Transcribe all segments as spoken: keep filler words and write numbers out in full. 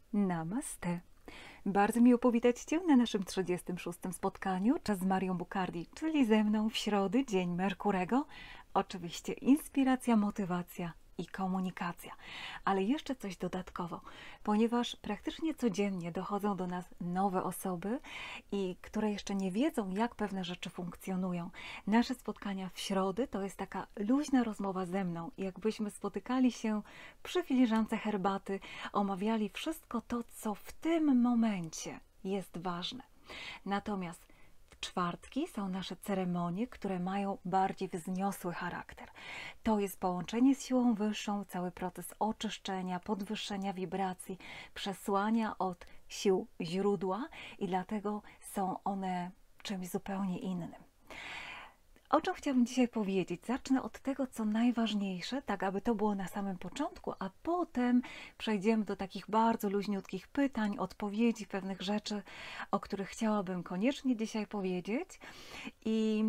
Namaste. Bardzo miło powitać Cię na naszym trzydziestym szóstym spotkaniu Czas z Marią Bukardi, czyli ze mną w środę, dzień Merkurego. Oczywiście inspiracja, motywacja i komunikacja. Ale jeszcze coś dodatkowo, ponieważ praktycznie codziennie dochodzą do nas nowe osoby, i które jeszcze nie wiedzą, jak pewne rzeczy funkcjonują. Nasze spotkania w środę to jest taka luźna rozmowa ze mną, jakbyśmy spotykali się przy filiżance herbaty, omawiali wszystko to, co w tym momencie jest ważne. Natomiast w czwartki są nasze ceremonie, które mają bardziej wzniosły charakter. To jest połączenie z siłą wyższą, cały proces oczyszczenia, podwyższenia wibracji, przesłania od sił źródła i dlatego są one czymś zupełnie innym. O czym chciałabym dzisiaj powiedzieć? Zacznę od tego, co najważniejsze, tak aby to było na samym początku, a potem przejdziemy do takich bardzo luźniutkich pytań, odpowiedzi, pewnych rzeczy, o których chciałabym koniecznie dzisiaj powiedzieć. I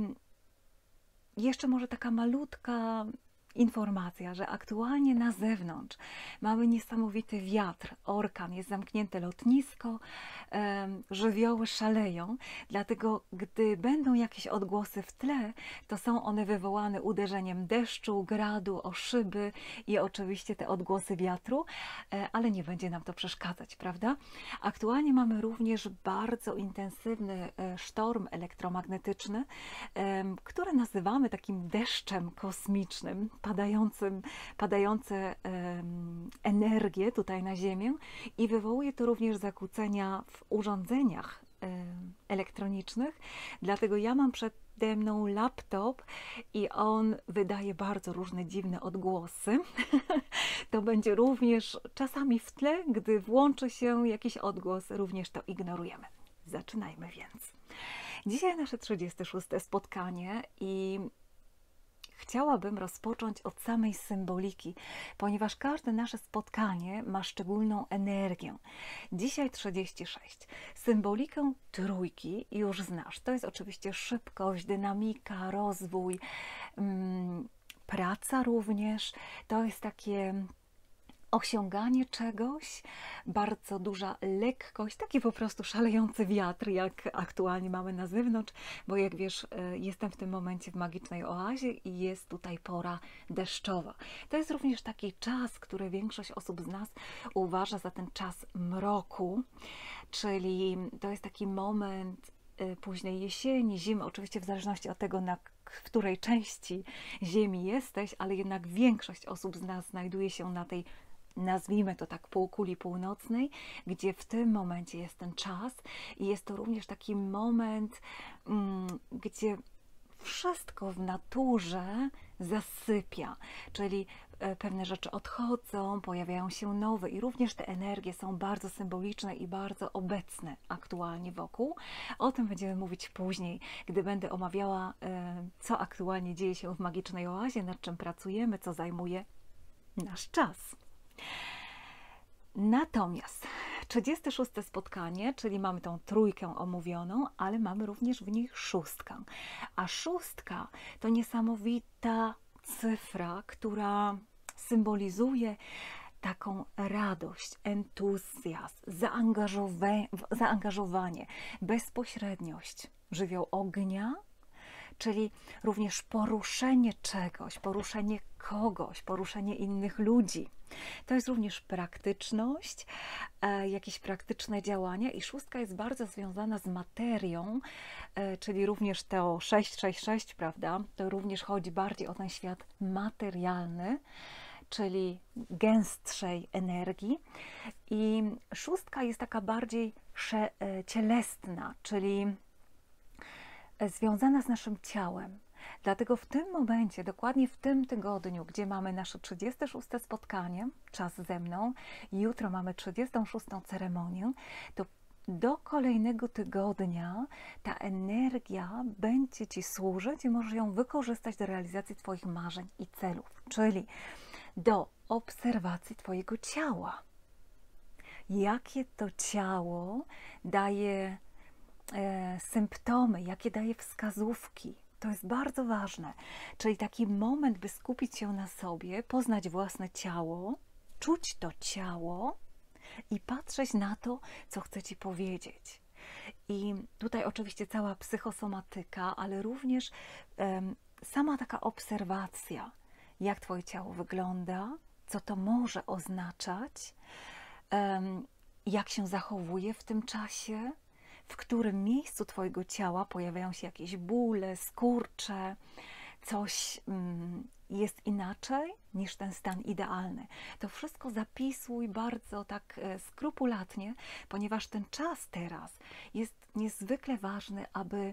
jeszcze może taka malutka informacja, że aktualnie na zewnątrz mamy niesamowity wiatr, orkan, jest zamknięte lotnisko, żywioły szaleją, dlatego gdy będą jakieś odgłosy w tle, to są one wywołane uderzeniem deszczu, gradu, o szyby i oczywiście te odgłosy wiatru, ale nie będzie nam to przeszkadzać, prawda? Aktualnie mamy również bardzo intensywny sztorm elektromagnetyczny, który nazywamy takim deszczem kosmicznym, padającym, padające um, energię tutaj na Ziemię i wywołuje to również zakłócenia w urządzeniach um, elektronicznych. Dlatego ja mam przede mną laptop i on wydaje bardzo różne dziwne odgłosy. To będzie również czasami w tle, gdy włączy się jakiś odgłos, również to ignorujemy. Zaczynajmy więc. Dzisiaj nasze trzydzieste szóste spotkanie i chciałabym rozpocząć od samej symboliki, ponieważ każde nasze spotkanie ma szczególną energię. Dzisiaj trzydzieści sześć. Symbolikę trójki już znasz. To jest oczywiście szybkość, dynamika, rozwój, um, praca również. To jest takie osiąganie czegoś, bardzo duża lekkość, taki po prostu szalejący wiatr, jak aktualnie mamy na zewnątrz, bo jak wiesz, jestem w tym momencie w magicznej oazie i jest tutaj pora deszczowa. To jest również taki czas, który większość osób z nas uważa za ten czas mroku, czyli to jest taki moment późnej jesieni, zimy, oczywiście w zależności od tego, na w której części Ziemi jesteś, ale jednak większość osób z nas znajduje się na tej, nazwijmy to tak, półkuli północnej, gdzie w tym momencie jest ten czas i jest to również taki moment, gdzie wszystko w naturze zasypia, czyli pewne rzeczy odchodzą, pojawiają się nowe i również te energie są bardzo symboliczne i bardzo obecne aktualnie wokół. O tym będziemy mówić później, gdy będę omawiała, co aktualnie dzieje się w magicznej oazie, nad czym pracujemy, co zajmuje nasz czas. Natomiast trzydzieste szóste spotkanie, czyli mamy tą trójkę omówioną, ale mamy również w nich szóstkę. A szóstka to niesamowita cyfra, która symbolizuje taką radość, entuzjazm, zaangażowanie, bezpośredniość, żywioł ognia, czyli również poruszenie czegoś, poruszenie kogoś, poruszenie innych ludzi. To jest również praktyczność, e, jakieś praktyczne działania i szóstka jest bardzo związana z materią, e, czyli również to sześć sześć sześć, prawda? To również chodzi bardziej o ten świat materialny, czyli gęstszej energii. I szóstka jest taka bardziej sze, e, cielesna, czyli związana z naszym ciałem. Dlatego w tym momencie, dokładnie w tym tygodniu, gdzie mamy nasze trzydzieste szóste spotkanie, czas ze mną, jutro mamy trzydziestą szóstą ceremonię, to do kolejnego tygodnia ta energia będzie Ci służyć i możesz ją wykorzystać do realizacji Twoich marzeń i celów, czyli do obserwacji Twojego ciała. Jakie to ciało daje e, symptomy, jakie daje wskazówki. To jest bardzo ważne, czyli taki moment, by skupić się na sobie, poznać własne ciało, czuć to ciało i patrzeć na to, co chcę Ci powiedzieć. I tutaj oczywiście cała psychosomatyka, ale również um, sama taka obserwacja, jak Twoje ciało wygląda, co to może oznaczać, um, jak się zachowuje w tym czasie, w którym miejscu Twojego ciała pojawiają się jakieś bóle, skurcze, coś um, jest inaczej niż ten stan idealny. To wszystko zapisuj bardzo tak e, skrupulatnie, ponieważ ten czas teraz jest niezwykle ważny, aby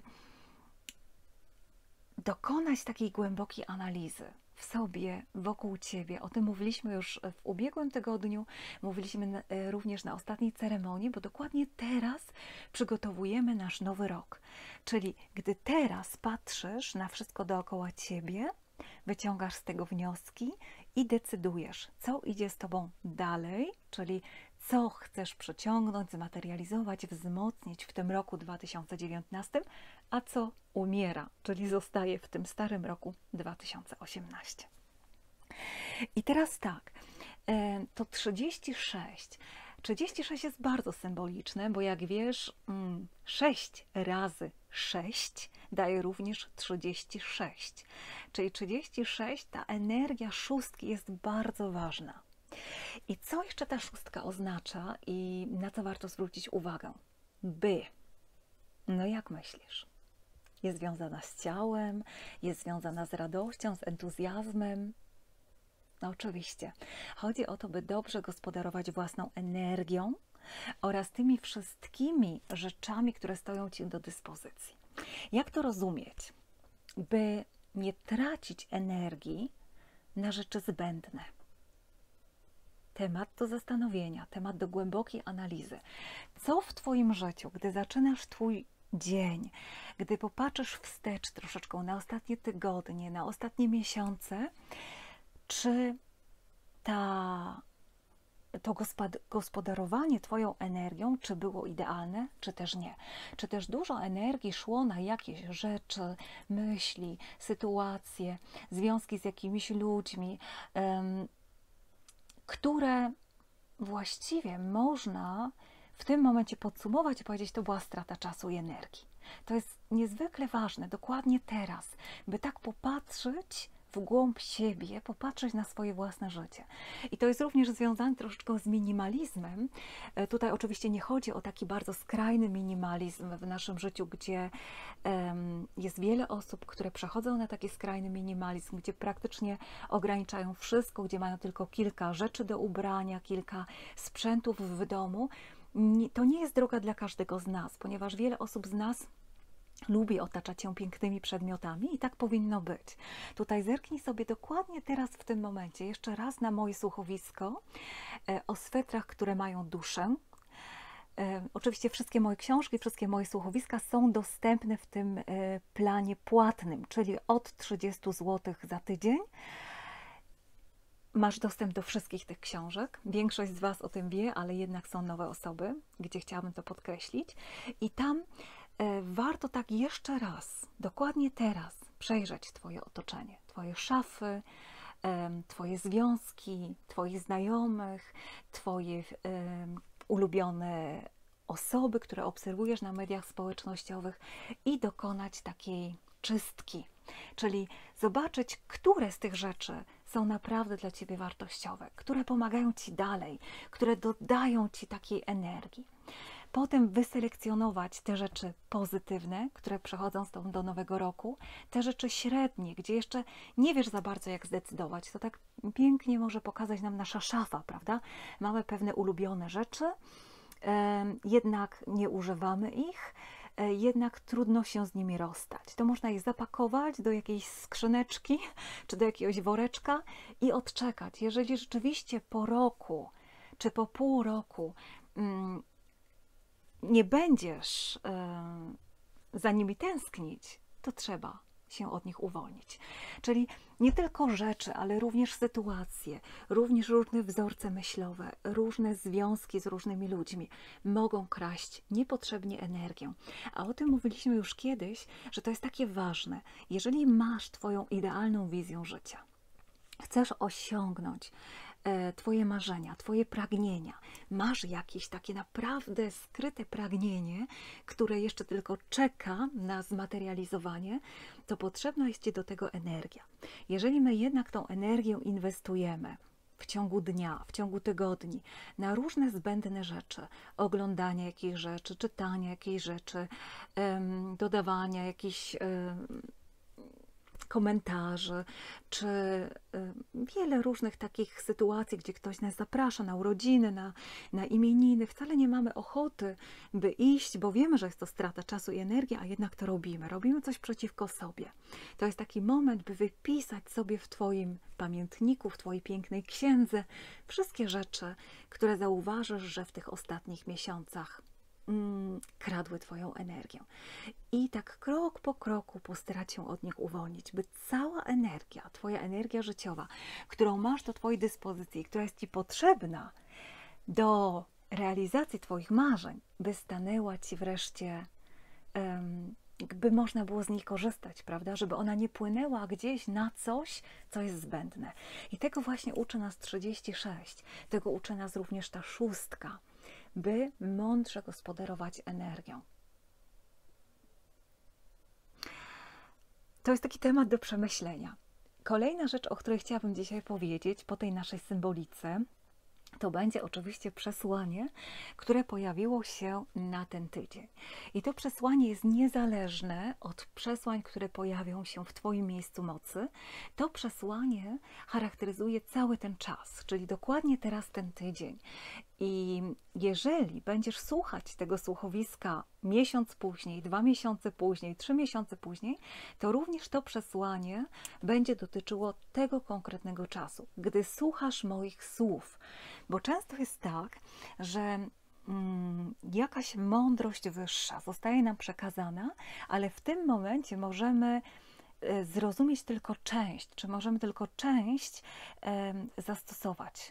dokonać takiej głębokiej analizy w sobie, wokół Ciebie. O tym mówiliśmy już w ubiegłym tygodniu, mówiliśmy również na ostatniej ceremonii, bo dokładnie teraz przygotowujemy nasz nowy rok. Czyli gdy teraz patrzysz na wszystko dookoła Ciebie, wyciągasz z tego wnioski i decydujesz, co idzie z Tobą dalej, czyli co chcesz przyciągnąć, zmaterializować, wzmocnić w tym roku dwa tysiące dziewiętnastym, a co umiera, czyli zostaje w tym starym roku dwa tysiące osiemnastym. I teraz tak, to trzydzieści sześć. trzydzieści sześć jest bardzo symboliczne, bo jak wiesz, sześć razy sześć daje również trzydzieści sześć. Czyli trzydzieści sześć, ta energia szóstki jest bardzo ważna. I co jeszcze ta szóstka oznacza i na co warto zwrócić uwagę? By. No jak myślisz? Jest związana z ciałem, jest związana z radością, z entuzjazmem. No oczywiście. Chodzi o to, by dobrze gospodarować własną energią oraz tymi wszystkimi rzeczami, które stoją Ci do dyspozycji. Jak to rozumieć? By nie tracić energii na rzeczy zbędne. Temat do zastanowienia, temat do głębokiej analizy. Co w Twoim życiu, gdy zaczynasz Twój dzień, gdy popatrzysz wstecz troszeczkę na ostatnie tygodnie, na ostatnie miesiące, czy ta, to gospodarowanie Twoją energią, czy było idealne, czy też nie? Czy też dużo energii szło na jakieś rzeczy, myśli, sytuacje, związki z jakimiś ludźmi, um, które właściwie można w tym momencie podsumować i powiedzieć, to była strata czasu i energii. To jest niezwykle ważne, dokładnie teraz, by tak popatrzeć w głąb siebie, popatrzeć na swoje własne życie. I to jest również związane troszeczkę z minimalizmem. Tutaj oczywiście nie chodzi o taki bardzo skrajny minimalizm w naszym życiu, gdzie um, jest wiele osób, które przechodzą na taki skrajny minimalizm, gdzie praktycznie ograniczają wszystko, gdzie mają tylko kilka rzeczy do ubrania, kilka sprzętów w domu. To nie jest droga dla każdego z nas, ponieważ wiele osób z nas lubi otaczać się pięknymi przedmiotami i tak powinno być. Tutaj zerknij sobie dokładnie teraz w tym momencie jeszcze raz na moje słuchowisko o swetrach, które mają duszę. Oczywiście wszystkie moje książki, wszystkie moje słuchowiska są dostępne w tym planie płatnym, czyli od trzydziestu złotych za tydzień. Masz dostęp do wszystkich tych książek. Większość z Was o tym wie, ale jednak są nowe osoby, gdzie chciałabym to podkreślić. I tam e, warto tak jeszcze raz, dokładnie teraz, przejrzeć Twoje otoczenie, Twoje szafy, e, Twoje związki, Twoich znajomych, Twoje e, ulubione osoby, które obserwujesz na mediach społecznościowych i dokonać takiej czystki. Czyli zobaczyć, które z tych rzeczy są naprawdę dla Ciebie wartościowe, które pomagają Ci dalej, które dodają Ci takiej energii. Potem wyselekcjonować te rzeczy pozytywne, które przechodzą z Tobą do nowego roku, te rzeczy średnie, gdzie jeszcze nie wiesz za bardzo, jak zdecydować. To tak pięknie może pokazać nam nasza szafa, prawda? Mamy pewne ulubione rzeczy, jednak nie używamy ich, jednak trudno się z nimi rozstać. To można je zapakować do jakiejś skrzyneczki czy do jakiegoś woreczka i odczekać. Jeżeli rzeczywiście po roku czy po pół roku mm, nie będziesz y, za nimi tęsknić, to trzeba się od nich uwolnić. Czyli nie tylko rzeczy, ale również sytuacje, również różne wzorce myślowe, różne związki z różnymi ludźmi mogą kraść niepotrzebnie energię. A o tym mówiliśmy już kiedyś, że to jest takie ważne. Jeżeli masz Twoją idealną wizję życia, chcesz osiągnąć e, Twoje marzenia, Twoje pragnienia, masz jakieś takie naprawdę skryte pragnienie, które jeszcze tylko czeka na zmaterializowanie, to potrzebna jest Ci do tego energia. Jeżeli my jednak tą energię inwestujemy w ciągu dnia, w ciągu tygodni, na różne zbędne rzeczy, oglądania jakichś rzeczy, czytania jakichś rzeczy, em, dodawania jakichś em, komentarzy, czy em, wiele różnych takich sytuacji, gdzie ktoś nas zaprasza na urodziny, na, na imieniny. Wcale nie mamy ochoty, by iść, bo wiemy, że jest to strata czasu i energii, a jednak to robimy. Robimy coś przeciwko sobie. To jest taki moment, by wypisać sobie w Twoim pamiętniku, w Twojej pięknej księdze wszystkie rzeczy, które zauważysz, że w tych ostatnich miesiącach mm, kradły Twoją energię. I tak krok po kroku postarać się od nich uwolnić, by cała energia, Twoja energia życiowa, którą masz do Twojej dyspozycji, która jest Ci potrzebna do realizacji Twoich marzeń, by stanęła Ci wreszcie, um, by można było z niej korzystać, prawda? Żeby ona nie płynęła gdzieś na coś, co jest zbędne. I tego właśnie uczy nas trzydzieści sześć. Tego uczy nas również ta szóstka, by mądrze gospodarować energią. To jest taki temat do przemyślenia. Kolejna rzecz, o której chciałabym dzisiaj powiedzieć po tej naszej symbolice, to będzie oczywiście przesłanie, które pojawiło się na ten tydzień. I to przesłanie jest niezależne od przesłań, które pojawią się w Twoim miejscu mocy. To przesłanie charakteryzuje cały ten czas, czyli dokładnie teraz ten tydzień. I jeżeli będziesz słuchać tego słuchowiska miesiąc później, dwa miesiące później, trzy miesiące później, to również to przesłanie będzie dotyczyło tego konkretnego czasu, gdy słuchasz moich słów. Bo często jest tak, że mm, jakaś mądrość wyższa zostaje nam przekazana, ale w tym momencie możemy e, zrozumieć tylko część, czy możemy tylko część e, zastosować.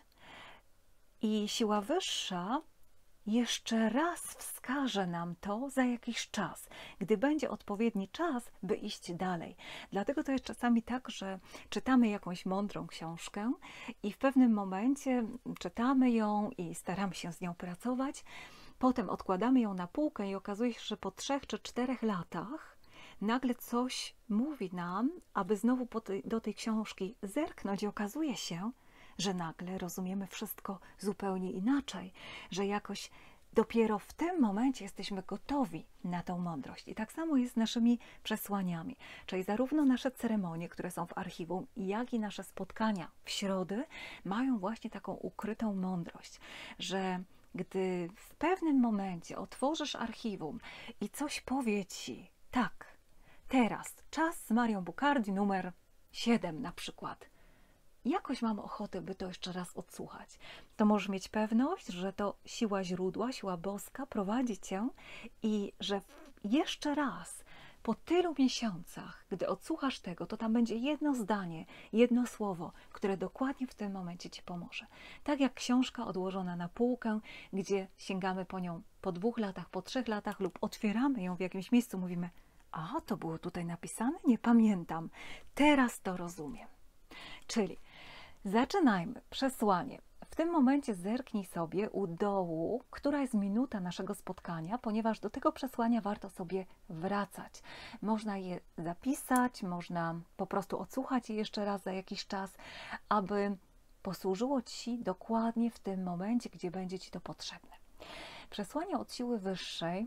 I siła wyższa jeszcze raz wskaże nam to za jakiś czas, gdy będzie odpowiedni czas, by iść dalej. Dlatego to jest czasami tak, że czytamy jakąś mądrą książkę i w pewnym momencie czytamy ją i staramy się z nią pracować, potem odkładamy ją na półkę i okazuje się, że po trzech czy czterech latach nagle coś mówi nam, aby znowu po tej, do tej książki zerknąć i okazuje się, że nagle rozumiemy wszystko zupełnie inaczej, że jakoś dopiero w tym momencie jesteśmy gotowi na tą mądrość. I tak samo jest z naszymi przesłaniami, czyli zarówno nasze ceremonie, które są w archiwum, jak i nasze spotkania w środę mają właśnie taką ukrytą mądrość, że gdy w pewnym momencie otworzysz archiwum i coś powie Ci, tak, teraz czas z Marią Bucardi numer siedem na przykład, jakoś mam ochotę, by to jeszcze raz odsłuchać, to możesz mieć pewność, że to siła źródła, siła boska prowadzi Cię i że jeszcze raz, po tylu miesiącach, gdy odsłuchasz tego, to tam będzie jedno zdanie, jedno słowo, które dokładnie w tym momencie Ci pomoże. Tak jak książka odłożona na półkę, gdzie sięgamy po nią po dwóch latach, po trzech latach lub otwieramy ją w jakimś miejscu, mówimy, a to było tutaj napisane? Nie pamiętam. Teraz to rozumiem. Czyli zaczynajmy. Przesłanie. W tym momencie zerknij sobie u dołu, która jest minuta naszego spotkania, ponieważ do tego przesłania warto sobie wracać. Można je zapisać, można po prostu odsłuchać je jeszcze raz za jakiś czas, aby posłużyło Ci dokładnie w tym momencie, gdzie będzie Ci to potrzebne. Przesłania od siły wyższej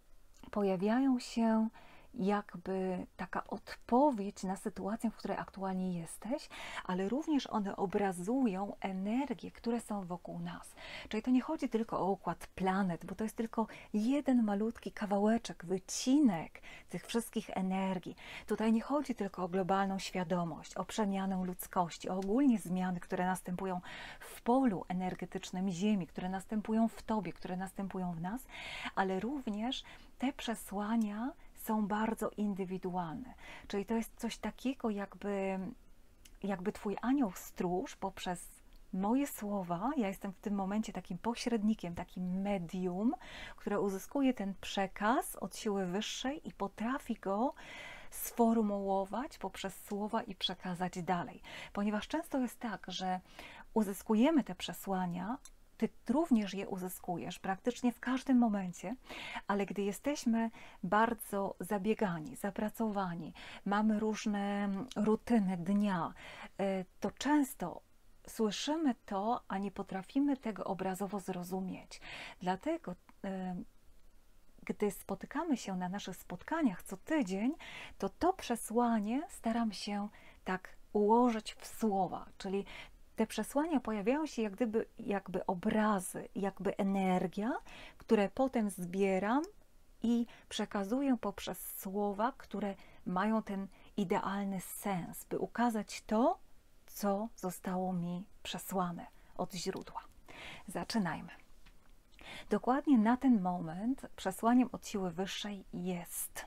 pojawiają się jakby taka odpowiedź na sytuację, w której aktualnie jesteś, ale również one obrazują energie, które są wokół nas. Czyli to nie chodzi tylko o układ planet, bo to jest tylko jeden malutki kawałeczek, wycinek tych wszystkich energii. Tutaj nie chodzi tylko o globalną świadomość, o przemianę ludzkości, o ogólnie zmiany, które następują w polu energetycznym Ziemi, które następują w Tobie, które następują w nas, ale również te przesłania są bardzo indywidualne. Czyli to jest coś takiego, jakby, jakby Twój anioł stróż poprzez moje słowa, ja jestem w tym momencie takim pośrednikiem, takim medium, które uzyskuje ten przekaz od siły wyższej i potrafi go sformułować poprzez słowa i przekazać dalej. Ponieważ często jest tak, że uzyskujemy te przesłania, Ty również je uzyskujesz praktycznie w każdym momencie, ale gdy jesteśmy bardzo zabiegani, zapracowani, mamy różne rutyny dnia, to często słyszymy to, a nie potrafimy tego obrazowo zrozumieć. Dlatego gdy spotykamy się na naszych spotkaniach co tydzień, to to przesłanie staram się tak ułożyć w słowa, czyli te przesłania pojawiają się jak gdyby, jakby obrazy, jakby energia, które potem zbieram i przekazuję poprzez słowa, które mają ten idealny sens, by ukazać to, co zostało mi przesłane od źródła. Zaczynajmy. Dokładnie na ten moment przesłaniem od siły wyższej jest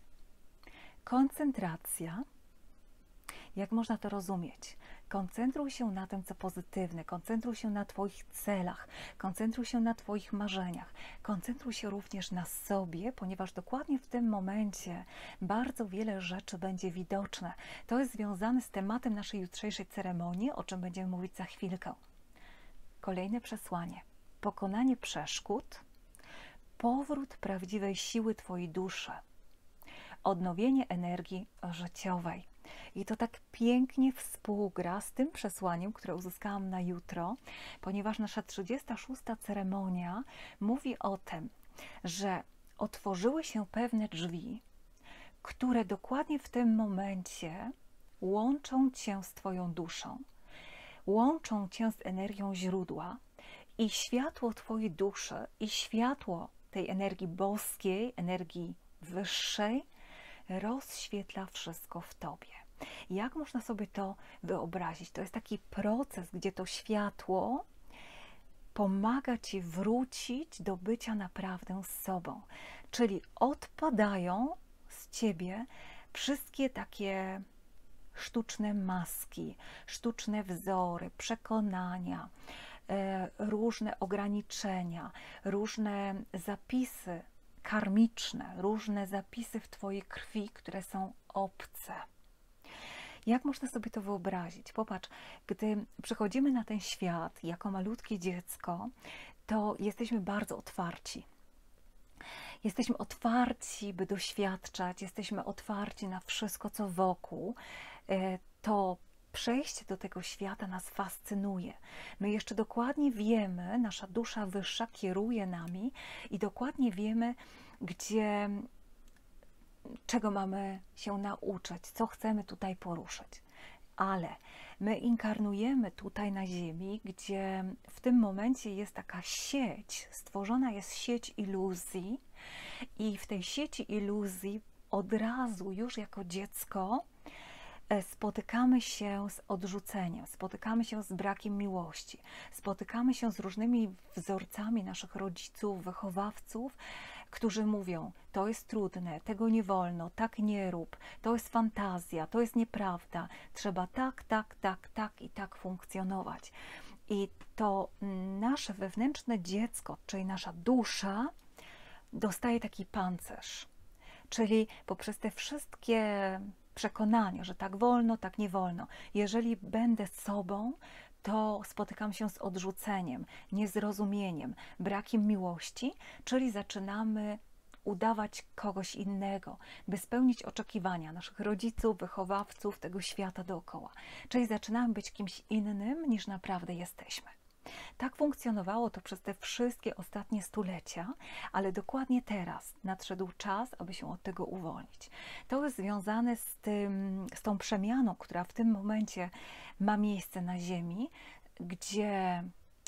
koncentracja. Jak można to rozumieć? Koncentruj się na tym, co pozytywne, koncentruj się na Twoich celach, koncentruj się na Twoich marzeniach, koncentruj się również na sobie, ponieważ dokładnie w tym momencie bardzo wiele rzeczy będzie widoczne. To jest związane z tematem naszej jutrzejszej ceremonii, o czym będziemy mówić za chwilkę. Kolejne przesłanie. Pokonanie przeszkód, powrót prawdziwej siły Twojej duszy, odnowienie energii życiowej. I to tak pięknie współgra z tym przesłaniem, które uzyskałam na jutro, ponieważ nasza trzydziesta szósta ceremonia mówi o tym, że otworzyły się pewne drzwi, które dokładnie w tym momencie łączą Cię z Twoją duszą, łączą Cię z energią źródła i światło Twojej duszy i światło tej energii boskiej, energii wyższej rozświetla wszystko w Tobie. Jak można sobie to wyobrazić? To jest taki proces, gdzie to światło pomaga Ci wrócić do bycia naprawdę z sobą. Czyli odpadają z Ciebie wszystkie takie sztuczne maski, sztuczne wzory, przekonania, różne ograniczenia, różne zapisy karmiczne, różne zapisy w Twojej krwi, które są obce. Jak można sobie to wyobrazić? Popatrz, gdy przychodzimy na ten świat jako malutkie dziecko, to jesteśmy bardzo otwarci. Jesteśmy otwarci, by doświadczać, jesteśmy otwarci na wszystko, co wokół. To przejście do tego świata nas fascynuje. My jeszcze dokładnie wiemy, nasza dusza wyższa kieruje nami i dokładnie wiemy, gdzie, czego mamy się nauczyć, co chcemy tutaj poruszyć. Ale my inkarnujemy tutaj na Ziemi, gdzie w tym momencie jest taka sieć, stworzona jest sieć iluzji i w tej sieci iluzji od razu już jako dziecko spotykamy się z odrzuceniem, spotykamy się z brakiem miłości, spotykamy się z różnymi wzorcami naszych rodziców, wychowawców, którzy mówią, to jest trudne, tego nie wolno, tak nie rób, to jest fantazja, to jest nieprawda, trzeba tak, tak, tak, tak i tak funkcjonować. I to nasze wewnętrzne dziecko, czyli nasza dusza, dostaje taki pancerz, czyli poprzez te wszystkie przekonania, że tak wolno, tak nie wolno. Jeżeli będę sobą, to spotykam się z odrzuceniem, niezrozumieniem, brakiem miłości, czyli zaczynamy udawać kogoś innego, by spełnić oczekiwania naszych rodziców, wychowawców, tego świata dookoła. Czyli zaczynamy być kimś innym, niż naprawdę jesteśmy. Tak funkcjonowało to przez te wszystkie ostatnie stulecia, ale dokładnie teraz nadszedł czas, aby się od tego uwolnić. To jest związane z, tym, z tą przemianą, która w tym momencie ma miejsce na Ziemi, gdzie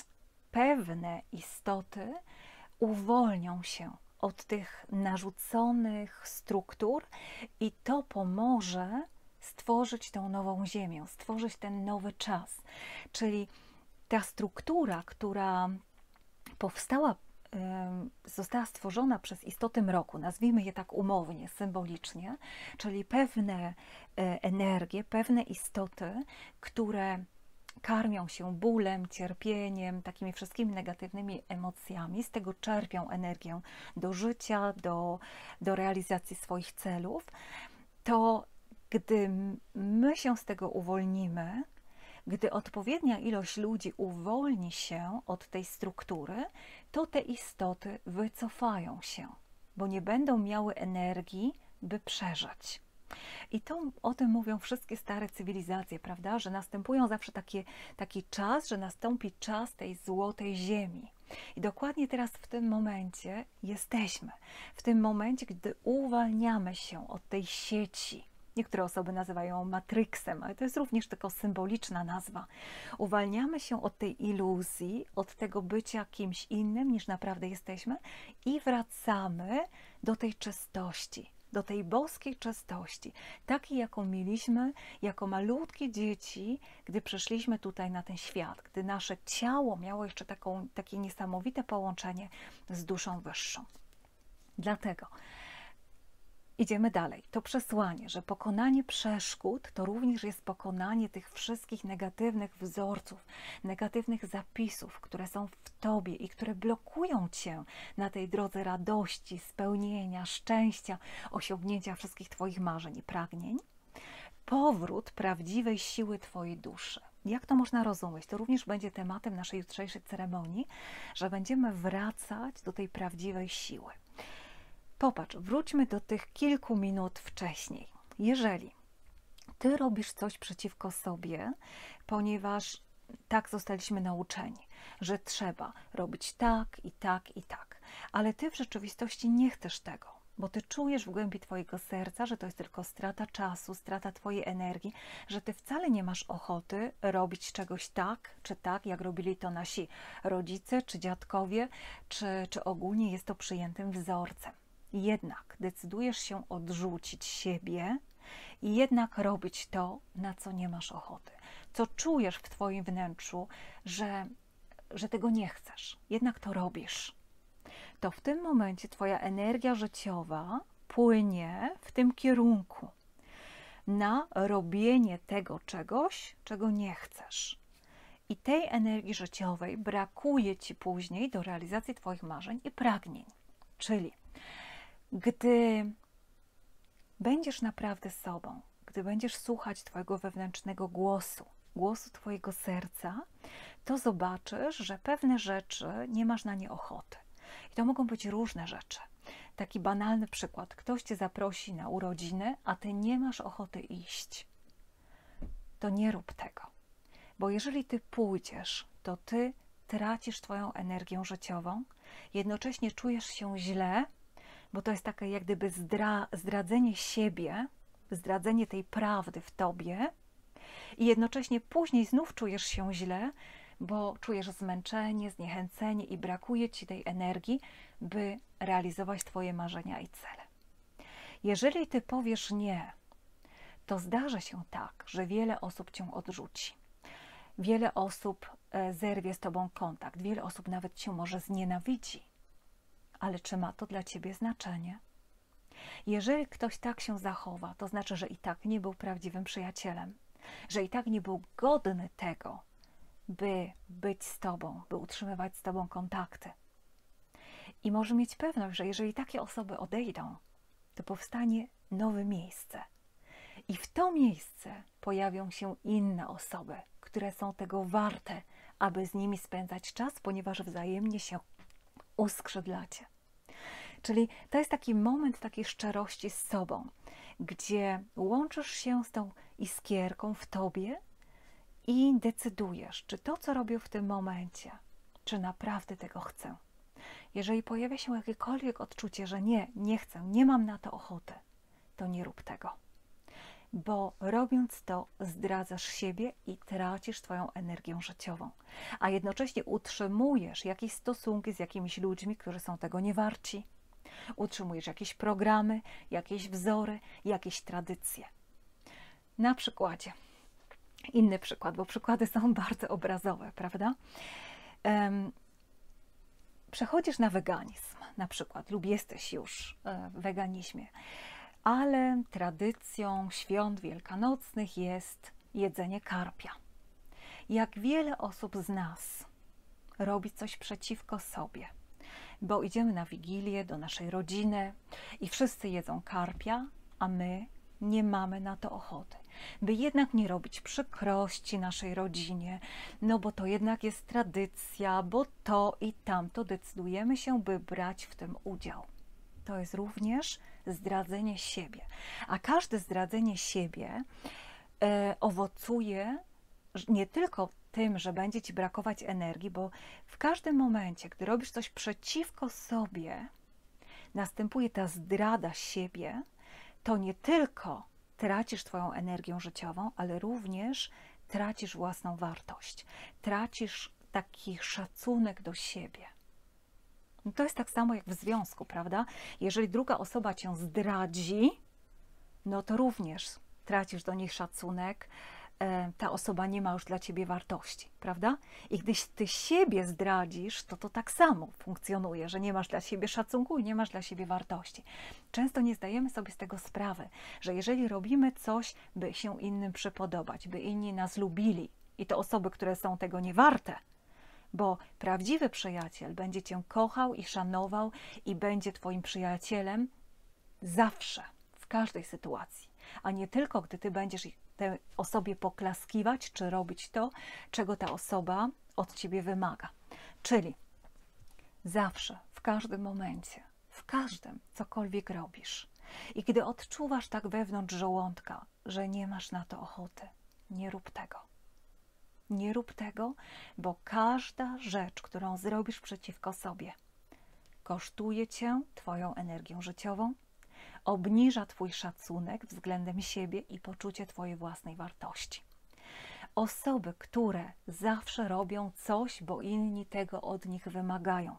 pewne istoty uwolnią się od tych narzuconych struktur i to pomoże stworzyć tą nową Ziemię, stworzyć ten nowy czas. Czyli ta struktura, która powstała, została stworzona przez istoty mroku, nazwijmy je tak umownie, symbolicznie, czyli pewne energie, pewne istoty, które karmią się bólem, cierpieniem, takimi wszystkimi negatywnymi emocjami, z tego czerpią energię do życia, do, do realizacji swoich celów, to gdy my się z tego uwolnimy, Gdy odpowiednia ilość ludzi uwolni się od tej struktury, to te istoty wycofają się, bo nie będą miały energii, by przeżyć. I to o tym mówią wszystkie stare cywilizacje, prawda? Że następują zawsze takie, taki czas, że nastąpi czas tej złotej ziemi. I dokładnie teraz w tym momencie jesteśmy. W tym momencie, gdy uwalniamy się od tej sieci. Niektóre osoby nazywają ją Matrixem, ale to jest również tylko symboliczna nazwa. Uwalniamy się od tej iluzji, od tego bycia kimś innym niż naprawdę jesteśmy i wracamy do tej czystości, do tej boskiej czystości, takiej jaką mieliśmy jako malutkie dzieci, gdy przyszliśmy tutaj na ten świat, gdy nasze ciało miało jeszcze taką, takie niesamowite połączenie z duszą wyższą. Dlatego idziemy dalej. To przesłanie, że pokonanie przeszkód to również jest pokonanie tych wszystkich negatywnych wzorców, negatywnych zapisów, które są w Tobie i które blokują Cię na tej drodze radości, spełnienia, szczęścia, osiągnięcia wszystkich Twoich marzeń i pragnień. Powrót prawdziwej siły Twojej duszy. Jak to można rozumieć? To również będzie tematem naszej jutrzejszej ceremonii, że będziemy wracać do tej prawdziwej siły. Popatrz, wróćmy do tych kilku minut wcześniej. Jeżeli Ty robisz coś przeciwko sobie, ponieważ tak zostaliśmy nauczeni, że trzeba robić tak i tak i tak, ale Ty w rzeczywistości nie chcesz tego, bo Ty czujesz w głębi Twojego serca, że to jest tylko strata czasu, strata Twojej energii, że Ty wcale nie masz ochoty robić czegoś tak, czy tak, jak robili to nasi rodzice, czy dziadkowie, czy, czy ogólnie jest to przyjętym wzorcem. Jednak decydujesz się odrzucić siebie i jednak robić to, na co nie masz ochoty. Co czujesz w Twoim wnętrzu, że, że tego nie chcesz, jednak to robisz. To w tym momencie Twoja energia życiowa płynie w tym kierunku na robienie tego czegoś, czego nie chcesz. I tej energii życiowej brakuje Ci później do realizacji Twoich marzeń i pragnień. Czyli gdy będziesz naprawdę sobą, gdy będziesz słuchać Twojego wewnętrznego głosu, głosu Twojego serca, to zobaczysz, że pewne rzeczy nie masz na nie ochoty. I to mogą być różne rzeczy. Taki banalny przykład. Ktoś Cię zaprosi na urodziny, a Ty nie masz ochoty iść. To nie rób tego. Bo jeżeli Ty pójdziesz, to Ty tracisz Twoją energię życiową, jednocześnie czujesz się źle, bo to jest takie jak gdyby zdra, zdradzenie siebie, zdradzenie tej prawdy w Tobie i jednocześnie później znów czujesz się źle, bo czujesz zmęczenie, zniechęcenie i brakuje Ci tej energii, by realizować Twoje marzenia i cele. Jeżeli Ty powiesz nie, to zdarzy się tak, że wiele osób Cię odrzuci. Wiele osób zerwie z Tobą kontakt, wiele osób nawet Cię może znienawidzi. Ale czy ma to dla Ciebie znaczenie? Jeżeli ktoś tak się zachowa, to znaczy, że i tak nie był prawdziwym przyjacielem, że i tak nie był godny tego, by być z Tobą, by utrzymywać z Tobą kontakty. I może mieć pewność, że jeżeli takie osoby odejdą, to powstanie nowe miejsce. I w to miejsce pojawią się inne osoby, które są tego warte, aby z nimi spędzać czas, ponieważ wzajemnie się uskrzydlacie. Czyli to jest taki moment takiej szczerości z sobą, gdzie łączysz się z tą iskierką w Tobie i decydujesz, czy to, co robię w tym momencie, czy naprawdę tego chcę. Jeżeli pojawia się jakiekolwiek odczucie, że nie, nie chcę, nie mam na to ochoty, to nie rób tego. Bo robiąc to, zdradzasz siebie i tracisz Twoją energię życiową, a jednocześnie utrzymujesz jakieś stosunki z jakimiś ludźmi, którzy są tego nie warci. Utrzymujesz jakieś programy, jakieś wzory, jakieś tradycje. Na przykładzie, inny przykład, bo przykłady są bardzo obrazowe, prawda? Um, przechodzisz na weganizm, na przykład, lub jesteś już w weganizmie, ale tradycją świąt wielkanocnych jest jedzenie karpia. Jak wiele osób z nas robi coś przeciwko sobie, bo idziemy na Wigilię do naszej rodziny i wszyscy jedzą karpia, a my nie mamy na to ochoty. by jednak nie robić przykrości naszej rodzinie, no bo to jednak jest tradycja, bo to i tamto, decydujemy się, by brać w tym udział. To jest również zdradzenie siebie. A każde zdradzenie siebie e, owocuje nie tylko tym, że będzie Ci brakować energii, bo w każdym momencie, gdy robisz coś przeciwko sobie, następuje ta zdrada siebie, to nie tylko tracisz Twoją energię życiową, ale również tracisz własną wartość. Tracisz taki szacunek do siebie. No to jest tak samo jak w związku, prawda? Jeżeli druga osoba Cię zdradzi, no to również tracisz do niej szacunek, ta osoba nie ma już dla Ciebie wartości, prawda? I gdy Ty siebie zdradzisz, to to tak samo funkcjonuje, że nie masz dla siebie szacunku i nie masz dla siebie wartości. Często nie zdajemy sobie z tego sprawy, że jeżeli robimy coś, by się innym przypodobać, by inni nas lubili, i to osoby, które są tego nie warte, bo prawdziwy przyjaciel będzie Cię kochał i szanował i będzie Twoim przyjacielem zawsze, w każdej sytuacji, a nie tylko, gdy Ty będziesz tej osobie poklaskiwać, czy robić to, czego ta osoba od Ciebie wymaga. Czyli zawsze, w każdym momencie, w każdym, cokolwiek robisz. I gdy odczuwasz tak wewnątrz żołądka, że nie masz na to ochoty, nie rób tego. Nie rób tego, bo każda rzecz, którą zrobisz przeciwko sobie, kosztuje Cię Twoją energię życiową, obniża Twój szacunek względem siebie i poczucie Twojej własnej wartości. Osoby, które zawsze robią coś, bo inni tego od nich wymagają,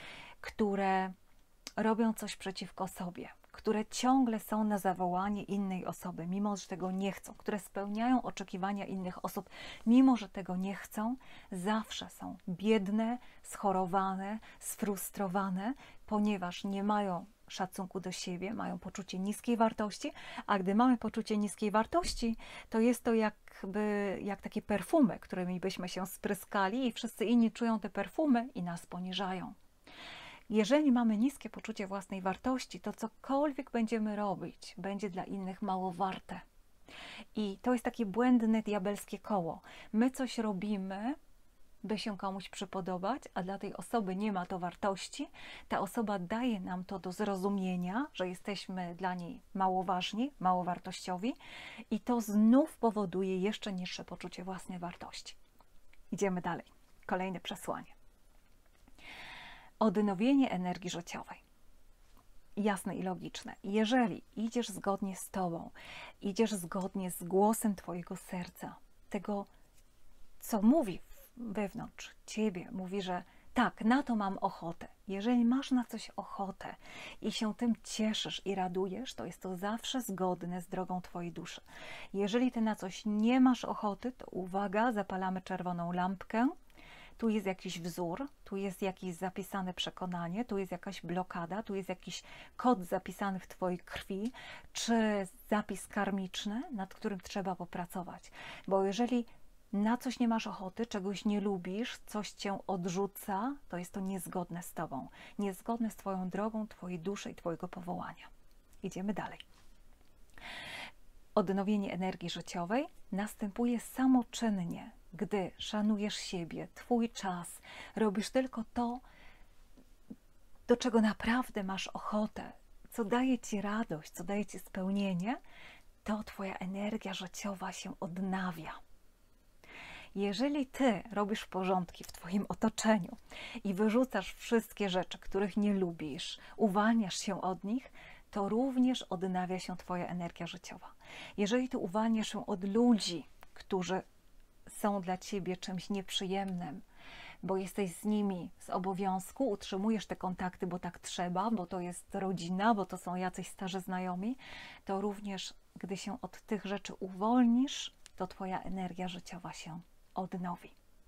które robią coś przeciwko sobie, które ciągle są na zawołanie innej osoby, mimo że tego nie chcą, które spełniają oczekiwania innych osób, mimo że tego nie chcą, zawsze są biedne, schorowane, sfrustrowane, ponieważ nie mają szacunku do siebie, mają poczucie niskiej wartości, a gdy mamy poczucie niskiej wartości, to jest to jakby jak takie perfumy, którymi byśmy się spryskali i wszyscy inni czują te perfumy i nas poniżają. Jeżeli mamy niskie poczucie własnej wartości, to cokolwiek będziemy robić, będzie dla innych mało warte. I to jest takie błędne, diabelskie koło. My coś robimy, by się komuś przypodobać, a dla tej osoby nie ma to wartości. Ta osoba daje nam to do zrozumienia, że jesteśmy dla niej mało ważni, mało wartościowi i to znów powoduje jeszcze niższe poczucie własnej wartości. Idziemy dalej. Kolejne przesłanie. Odnowienie energii życiowej. Jasne i logiczne. Jeżeli idziesz zgodnie z Tobą, idziesz zgodnie z głosem Twojego serca, tego, co mówi wewnątrz Ciebie, mówi, że tak, na to mam ochotę. Jeżeli masz na coś ochotę i się tym cieszysz i radujesz, to jest to zawsze zgodne z drogą Twojej duszy. Jeżeli Ty na coś nie masz ochoty, to uwaga, zapalamy czerwoną lampkę. Tu jest jakiś wzór, tu jest jakieś zapisane przekonanie, tu jest jakaś blokada, tu jest jakiś kod zapisany w Twojej krwi, czy zapis karmiczny, nad którym trzeba popracować. Bo jeżeli na coś nie masz ochoty, czegoś nie lubisz, coś Cię odrzuca, to jest to niezgodne z Tobą, niezgodne z Twoją drogą, Twojej duszy i Twojego powołania. Idziemy dalej. Odnowienie energii życiowej następuje samoczynnie, gdy szanujesz siebie, Twój czas, robisz tylko to, do czego naprawdę masz ochotę, co daje Ci radość, co daje Ci spełnienie, to Twoja energia życiowa się odnawia. Jeżeli Ty robisz porządki w Twoim otoczeniu i wyrzucasz wszystkie rzeczy, których nie lubisz, uwalniasz się od nich, to również odnawia się Twoja energia życiowa. Jeżeli Ty uwalniasz się od ludzi, którzy są dla Ciebie czymś nieprzyjemnym, bo jesteś z nimi z obowiązku, utrzymujesz te kontakty, bo tak trzeba, bo to jest rodzina, bo to są jacyś starzy znajomi, to również gdy się od tych rzeczy uwolnisz, to Twoja energia życiowa się odnowi.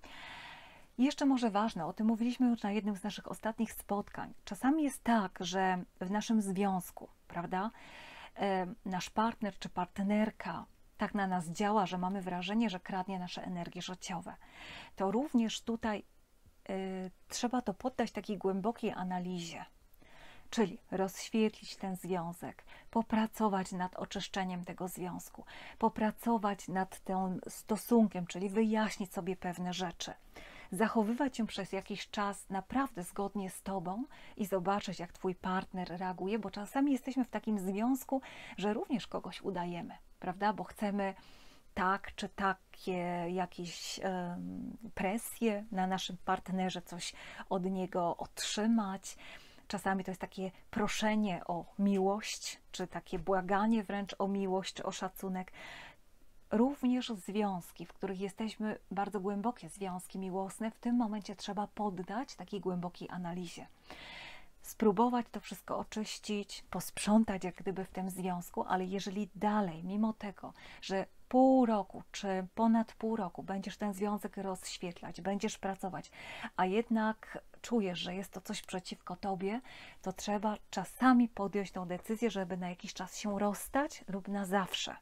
I jeszcze może ważne, o tym mówiliśmy już na jednym z naszych ostatnich spotkań. Czasami jest tak, że w naszym związku, prawda, nasz partner czy partnerka tak na nas działa, że mamy wrażenie, że kradnie nasze energie życiowe. To również tutaj y, trzeba to poddać takiej głębokiej analizie. Czyli rozświetlić ten związek, popracować nad oczyszczeniem tego związku, popracować nad tym stosunkiem, czyli wyjaśnić sobie pewne rzeczy. Zachowywać się przez jakiś czas naprawdę zgodnie z Tobą i zobaczyć, jak Twój partner reaguje, bo czasami jesteśmy w takim związku, że również kogoś udajemy, prawda? Bo chcemy tak czy takie jakieś um, presje na naszym partnerze, coś od niego otrzymać. Czasami to jest takie proszenie o miłość, czy takie błaganie wręcz o miłość, czy o szacunek. Również związki, w których jesteśmy, bardzo głębokie związki miłosne, w tym momencie trzeba poddać takiej głębokiej analizie. Spróbować to wszystko oczyścić, posprzątać jak gdyby w tym związku, ale jeżeli dalej, mimo tego, że pół roku czy ponad pół roku będziesz ten związek rozświetlać, będziesz pracować, a jednak czujesz, że jest to coś przeciwko Tobie, to trzeba czasami podjąć tą decyzję, żeby na jakiś czas się rozstać lub na zawsze.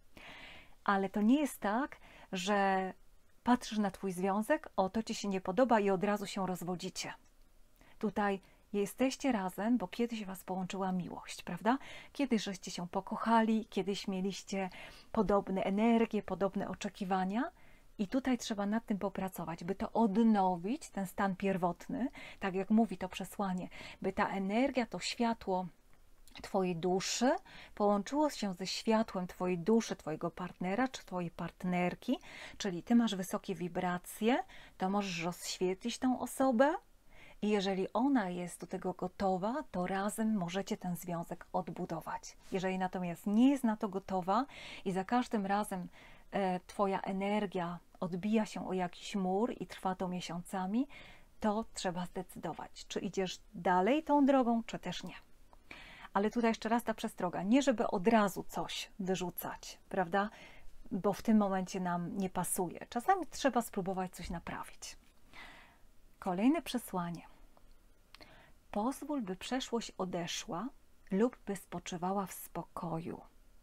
Ale to nie jest tak, że patrzysz na Twój związek, o to Ci się nie podoba i od razu się rozwodzicie. Tutaj jesteście razem, bo kiedyś Was połączyła miłość, prawda? Kiedyś żeście się pokochali, kiedyś mieliście podobne energie, podobne oczekiwania i tutaj trzeba nad tym popracować, by to odnowić, ten stan pierwotny, tak jak mówi to przesłanie, by ta energia, to światło Twojej duszy połączyło się ze światłem Twojej duszy, Twojego partnera czy Twojej partnerki, czyli Ty masz wysokie wibracje, to możesz rozświetlić tą osobę i jeżeli ona jest do tego gotowa, to razem możecie ten związek odbudować. Jeżeli natomiast nie jest na to gotowa i za każdym razem e, Twoja energia odbija się o jakiś mur i trwa to miesiącami, to trzeba zdecydować, czy idziesz dalej tą drogą, czy też nie. Ale tutaj jeszcze raz ta przestroga, nie żeby od razu coś wyrzucać, prawda? Bo w tym momencie nam nie pasuje. Czasami trzeba spróbować coś naprawić. Kolejne przesłanie. Pozwól, by przeszłość odeszła lub by spoczywała w spokoju.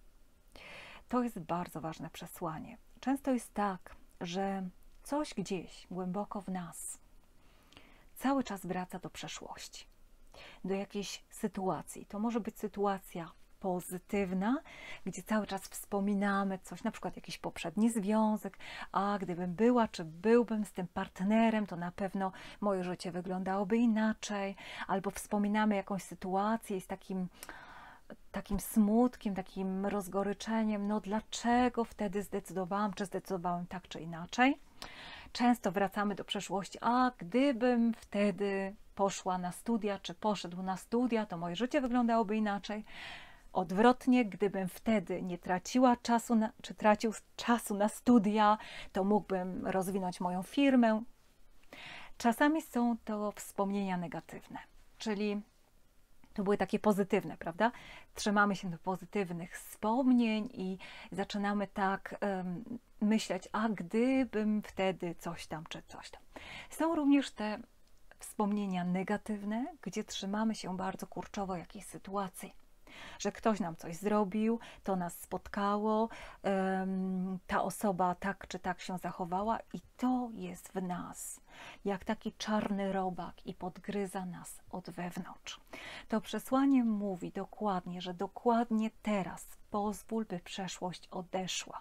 To jest bardzo ważne przesłanie. Często jest tak, że coś gdzieś głęboko w nas cały czas wraca do przeszłości, do jakiejś sytuacji. To może być sytuacja pozytywna, gdzie cały czas wspominamy coś, na przykład jakiś poprzedni związek, a gdybym była, czy byłbym z tym partnerem, to na pewno moje życie wyglądałoby inaczej, albo wspominamy jakąś sytuację i z takim, takim smutkiem, takim rozgoryczeniem, no dlaczego wtedy zdecydowałam, czy zdecydowałem tak, czy inaczej. Często wracamy do przeszłości, a gdybym wtedy poszła na studia, czy poszedł na studia, to moje życie wyglądałoby inaczej. Odwrotnie, gdybym wtedy nie traciła czasu, na, czy tracił czasu na studia, to mógłbym rozwinąć moją firmę. Czasami są to wspomnienia negatywne, czyli to były takie pozytywne, prawda? Trzymamy się do pozytywnych wspomnień i zaczynamy tak um, myśleć, a gdybym wtedy coś tam, czy coś tam. Są również te wspomnienia negatywne, gdzie trzymamy się bardzo kurczowo jakiejś sytuacji, że ktoś nam coś zrobił, to nas spotkało, um, ta osoba tak czy tak się zachowała i to jest w nas, jak taki czarny robak i podgryza nas od wewnątrz. To przesłanie mówi dokładnie, że dokładnie teraz pozwól, by przeszłość odeszła,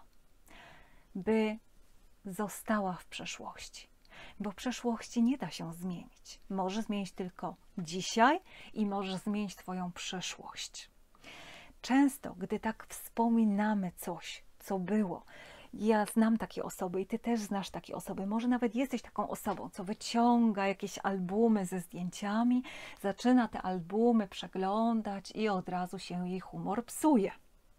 by została w przeszłości. Bo przeszłości nie da się zmienić. Może zmienić tylko dzisiaj i może zmienić Twoją przyszłość. Często, gdy tak wspominamy coś, co było, ja znam takie osoby i Ty też znasz takie osoby, może nawet jesteś taką osobą, co wyciąga jakieś albumy ze zdjęciami, zaczyna te albumy przeglądać i od razu się jej humor psuje.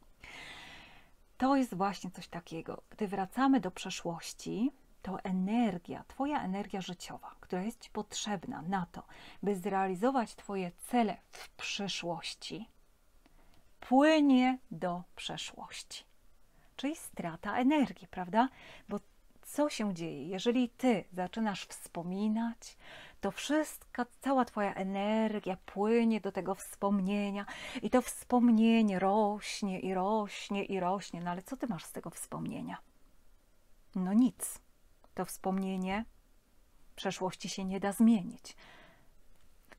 To jest właśnie coś takiego. Gdy wracamy do przeszłości, to energia, Twoja energia życiowa, która jest Ci potrzebna na to, by zrealizować Twoje cele w przyszłości, płynie do przeszłości. Czyli strata energii, prawda? Bo co się dzieje? Jeżeli Ty zaczynasz wspominać, to wszystka, cała Twoja energia płynie do tego wspomnienia i to wspomnienie rośnie i rośnie i rośnie. No ale co Ty masz z tego wspomnienia? No nic. To wspomnienie przeszłości się nie da zmienić.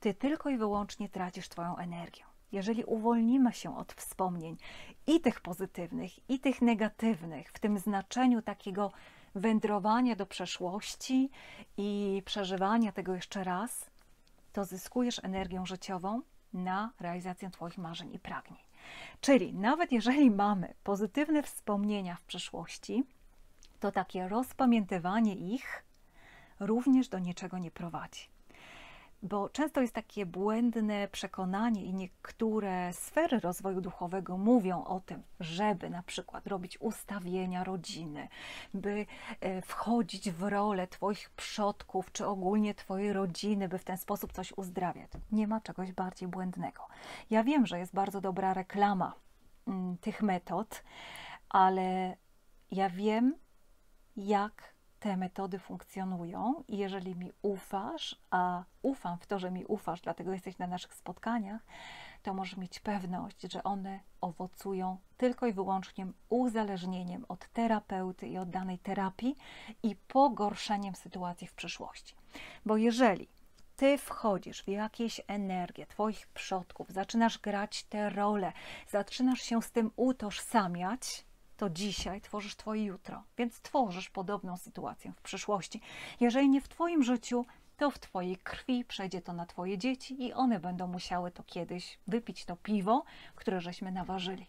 ty tylko i wyłącznie tracisz twoją energię. Jeżeli uwolnimy się od wspomnień i tych pozytywnych, i tych negatywnych, w tym znaczeniu takiego wędrowania do przeszłości i przeżywania tego jeszcze raz, to zyskujesz energię życiową na realizację twoich marzeń i pragnień. Czyli nawet jeżeli mamy pozytywne wspomnienia w przeszłości, to takie rozpamiętywanie ich również do niczego nie prowadzi. Bo często jest takie błędne przekonanie i niektóre sfery rozwoju duchowego mówią o tym, żeby na przykład robić ustawienia rodziny, by wchodzić w rolę twoich przodków, czy ogólnie twojej rodziny, by w ten sposób coś uzdrawiać. Nie ma czegoś bardziej błędnego. Ja wiem, że jest bardzo dobra reklama mm, tych metod, ale ja wiem, jak te metody funkcjonują i jeżeli mi ufasz, a ufam w to, że mi ufasz, dlatego jesteś na naszych spotkaniach, to możesz mieć pewność, że one owocują tylko i wyłącznie uzależnieniem od terapeuty i od danej terapii i pogorszeniem sytuacji w przyszłości. Bo jeżeli ty wchodzisz w jakieś energię twoich przodków, zaczynasz grać te role, zaczynasz się z tym utożsamiać, to dzisiaj tworzysz twoje jutro, więc tworzysz podobną sytuację w przyszłości. Jeżeli nie w twoim życiu, to w twojej krwi przejdzie to na twoje dzieci i one będą musiały to kiedyś wypić to piwo, które żeśmy naważyli.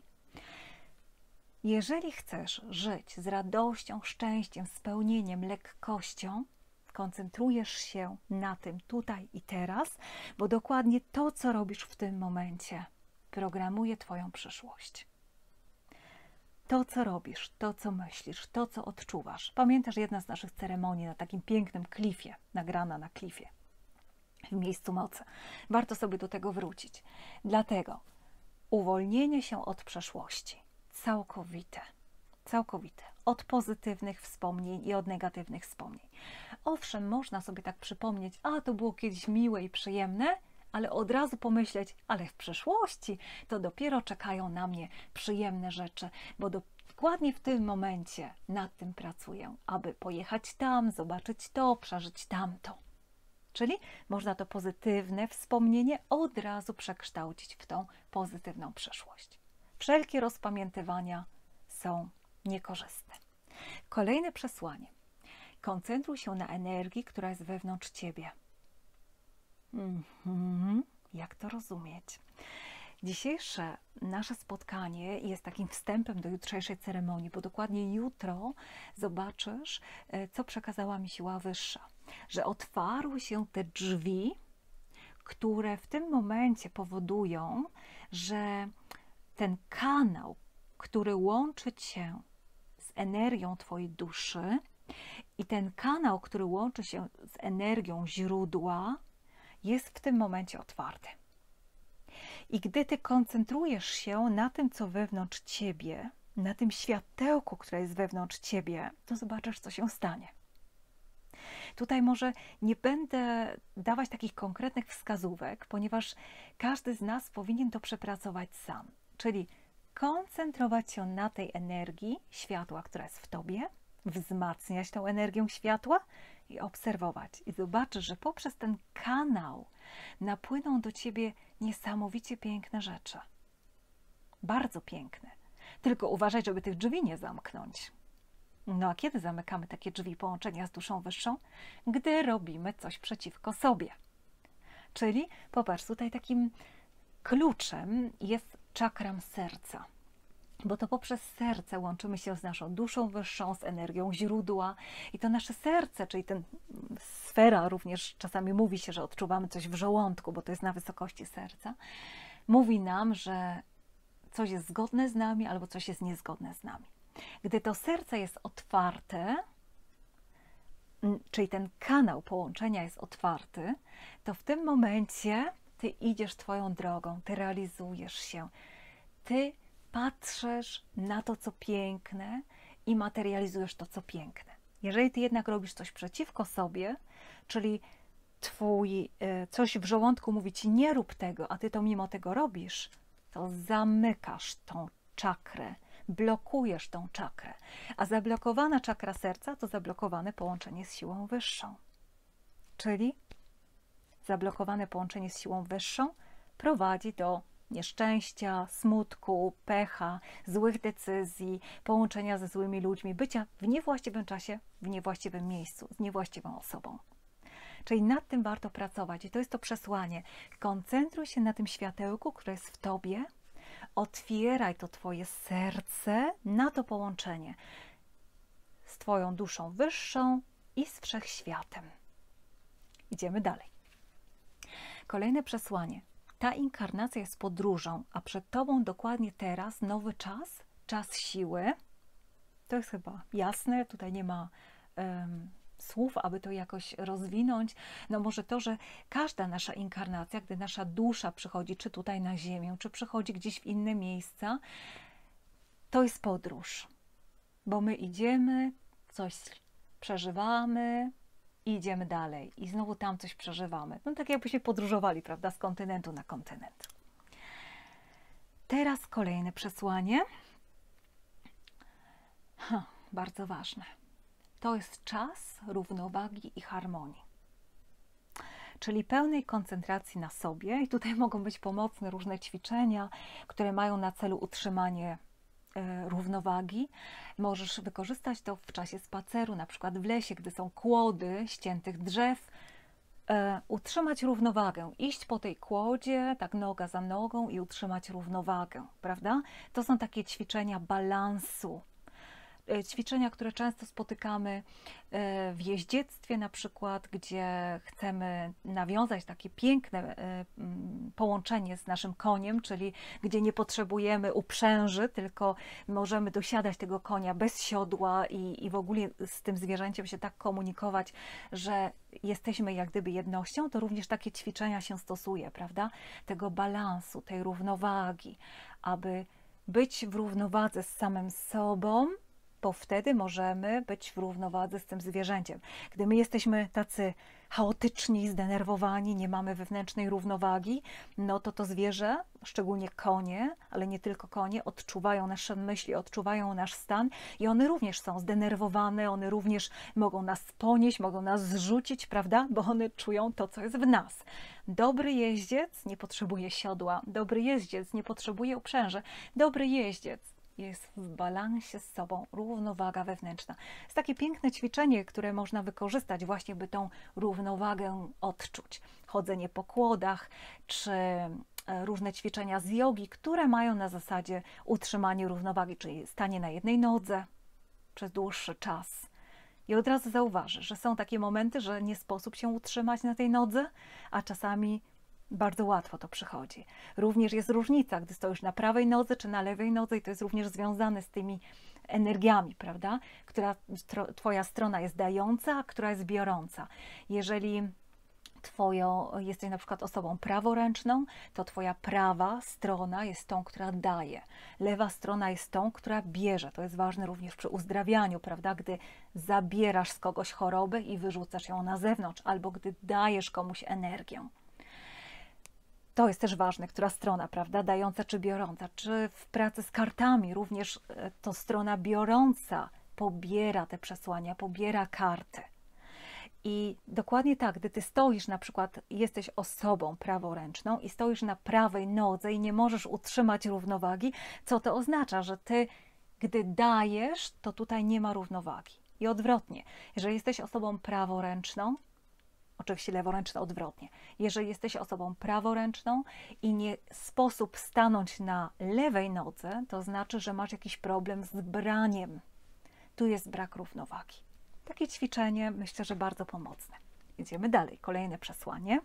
Jeżeli chcesz żyć z radością, szczęściem, spełnieniem, lekkością, koncentrujesz się na tym tutaj i teraz, bo dokładnie to, co robisz w tym momencie, programuje twoją przyszłość. To, co robisz, to, co myślisz, to, co odczuwasz. Pamiętasz jedna z naszych ceremonii na takim pięknym klifie, nagrana na klifie, w miejscu mocy. Warto sobie do tego wrócić. Dlatego uwolnienie się od przeszłości, całkowite, całkowite, od pozytywnych wspomnień i od negatywnych wspomnień. Owszem, można sobie tak przypomnieć, a to było kiedyś miłe i przyjemne, ale od razu pomyśleć, ale w przyszłości to dopiero czekają na mnie przyjemne rzeczy, bo dokładnie w tym momencie nad tym pracuję, aby pojechać tam, zobaczyć to, przeżyć tamto. Czyli można to pozytywne wspomnienie od razu przekształcić w tą pozytywną przeszłość. Wszelkie rozpamiętywania są niekorzystne. Kolejne przesłanie. Koncentruj się na energii, która jest wewnątrz ciebie. Mhm. Jak to rozumieć? Dzisiejsze nasze spotkanie jest takim wstępem do jutrzejszej ceremonii, bo dokładnie jutro zobaczysz, co przekazała mi siła wyższa. Że otwarły się te drzwi, które w tym momencie powodują, że ten kanał, który łączy cię z energią twojej duszy i ten kanał, który łączy się z energią źródła, jest w tym momencie otwarty. I gdy ty koncentrujesz się na tym, co wewnątrz ciebie, na tym światełku, które jest wewnątrz ciebie, to zobaczysz, co się stanie. Tutaj może nie będę dawać takich konkretnych wskazówek, ponieważ każdy z nas powinien to przepracować sam. Czyli koncentrować się na tej energii światła, która jest w tobie, wzmacniać tą energię światła i obserwować. I zobaczysz, że poprzez ten kanał napłyną do ciebie niesamowicie piękne rzeczy. Bardzo piękne. Tylko uważaj, żeby tych drzwi nie zamknąć. No a kiedy zamykamy takie drzwi połączenia z duszą wyższą? Gdy robimy coś przeciwko sobie. Czyli popatrz, tutaj takim kluczem jest czakram serca. Bo to poprzez serce łączymy się z naszą duszą wyższą, z energią źródła i to nasze serce, czyli ten sfera, również czasami mówi się, że odczuwamy coś w żołądku, bo to jest na wysokości serca, mówi nam, że coś jest zgodne z nami albo coś jest niezgodne z nami. Gdy to serce jest otwarte, czyli ten kanał połączenia jest otwarty, to w tym momencie ty idziesz twoją drogą, ty realizujesz się, ty patrzysz na to, co piękne i materializujesz to, co piękne. Jeżeli ty jednak robisz coś przeciwko sobie, czyli twój, coś w żołądku mówi ci nie rób tego, a ty to mimo tego robisz, to zamykasz tą czakrę, blokujesz tą czakrę. A zablokowana czakra serca to zablokowane połączenie z siłą wyższą. Czyli Zablokowane połączenie z siłą wyższą prowadzi do nieszczęścia, smutku, pecha, złych decyzji, połączenia ze złymi ludźmi, bycia w niewłaściwym czasie, w niewłaściwym miejscu, z niewłaściwą osobą. Czyli nad tym warto pracować i to jest to przesłanie. Koncentruj się na tym światełku, które jest w Tobie, otwieraj to Twoje serce na to połączenie z Twoją duszą wyższą i z wszechświatem. Idziemy dalej. Kolejne przesłanie. Ta inkarnacja jest podróżą, a przed Tobą dokładnie teraz nowy czas, czas siły. To jest chyba jasne, tutaj nie ma um, słów, aby to jakoś rozwinąć. No może to, że każda nasza inkarnacja, gdy nasza dusza przychodzi, czy tutaj na ziemię, czy przychodzi gdzieś w inne miejsca, to jest podróż. Bo my idziemy, coś przeżywamy, i idziemy dalej. I znowu tam coś przeżywamy. No tak jakbyśmy podróżowali, prawda, z kontynentu na kontynent. Teraz kolejne przesłanie. Ha, bardzo ważne. To jest czas równowagi i harmonii. Czyli pełnej koncentracji na sobie. I tutaj mogą być pomocne różne ćwiczenia, które mają na celu utrzymanie równowagi. Możesz wykorzystać to w czasie spaceru, na przykład w lesie, gdy są kłody ściętych drzew, e, utrzymać równowagę, iść po tej kłodzie, tak noga za nogą i utrzymać równowagę, prawda? To są takie ćwiczenia balansu. Ćwiczenia, które często spotykamy w jeździectwie na przykład, gdzie chcemy nawiązać takie piękne połączenie z naszym koniem, czyli gdzie nie potrzebujemy uprzęży, tylko możemy dosiadać tego konia bez siodła i, i w ogóle z tym zwierzęciem się tak komunikować, że jesteśmy jak gdyby jednością, to również takie ćwiczenia się stosuje, prawda? Tego balansu, tej równowagi, aby być w równowadze z samym sobą, bo wtedy możemy być w równowadze z tym zwierzęciem. Gdy my jesteśmy tacy chaotyczni, zdenerwowani, nie mamy wewnętrznej równowagi, no to to zwierzę, szczególnie konie, ale nie tylko konie, odczuwają nasze myśli, odczuwają nasz stan i one również są zdenerwowane, one również mogą nas ponieść, mogą nas zrzucić, prawda? Bo one czują to, co jest w nas. Dobry jeździec nie potrzebuje siodła, dobry jeździec nie potrzebuje uprzęży, dobry jeździec jest w balansie z sobą, równowaga wewnętrzna. Jest takie piękne ćwiczenie, które można wykorzystać właśnie, by tą równowagę odczuć. Chodzenie po kłodach, czy różne ćwiczenia z jogi, które mają na zasadzie utrzymanie równowagi, czyli stanie na jednej nodze przez dłuższy czas. I od razu zauważysz, że są takie momenty, że nie sposób się utrzymać na tej nodze, a czasami bardzo łatwo to przychodzi. Również jest różnica, gdy stoisz na prawej nodze czy na lewej nodze i to jest również związane z tymi energiami, prawda? Która Twoja strona jest dająca, a która jest biorąca. Jeżeli Twoją, jesteś na przykład osobą praworęczną, to Twoja prawa strona jest tą, która daje. Lewa strona jest tą, która bierze. To jest ważne również przy uzdrawianiu, prawda? Gdy zabierasz z kogoś chorobę i wyrzucasz ją na zewnątrz, albo gdy dajesz komuś energię. To jest też ważne, która strona, prawda, dająca czy biorąca. Czy w pracy z kartami również to strona biorąca pobiera te przesłania, pobiera karty. I dokładnie tak, gdy ty stoisz, na przykład jesteś osobą praworęczną i stoisz na prawej nodze i nie możesz utrzymać równowagi, co to oznacza? Że ty, gdy dajesz, to tutaj nie ma równowagi. I odwrotnie, jeżeli jesteś osobą praworęczną, oczywiście leworęczna odwrotnie. Jeżeli jesteś osobą praworęczną i nie sposób stanąć na lewej nodze, to znaczy, że masz jakiś problem z braniem. Tu jest brak równowagi. Takie ćwiczenie myślę, że bardzo pomocne. Idziemy dalej. Kolejne przesłanie.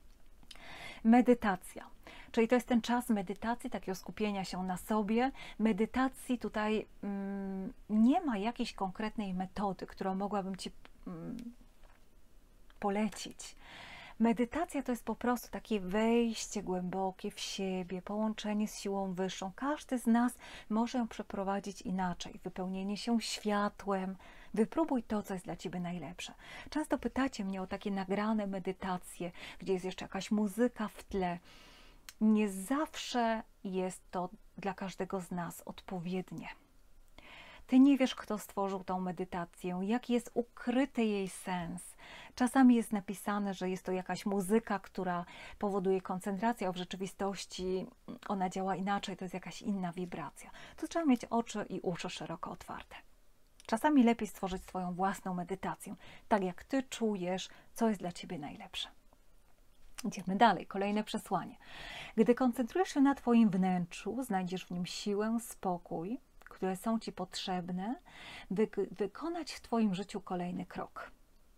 Medytacja. Czyli to jest ten czas medytacji, takiego skupienia się na sobie. Medytacji tutaj mm, nie ma jakiejś konkretnej metody, którą mogłabym Ci mm, polecić. Medytacja to jest po prostu takie wejście głębokie w siebie, połączenie z siłą wyższą. Każdy z nas może ją przeprowadzić inaczej. Wypełnienie się światłem. Wypróbuj to, co jest dla Ciebie najlepsze. Często pytacie mnie o takie nagrane medytacje, gdzie jest jeszcze jakaś muzyka w tle. Nie zawsze jest to dla każdego z nas odpowiednie. Ty nie wiesz, kto stworzył tą medytację, jaki jest ukryty jej sens. Czasami jest napisane, że jest to jakaś muzyka, która powoduje koncentrację, a w rzeczywistości ona działa inaczej, to jest jakaś inna wibracja. Tu trzeba mieć oczy i uszy szeroko otwarte. Czasami lepiej stworzyć swoją własną medytację, tak jak ty czujesz, co jest dla ciebie najlepsze. Idziemy dalej. Kolejne przesłanie. Gdy koncentrujesz się na twoim wnętrzu, znajdziesz w nim siłę, spokój, które są ci potrzebne, by wykonać w twoim życiu kolejny krok.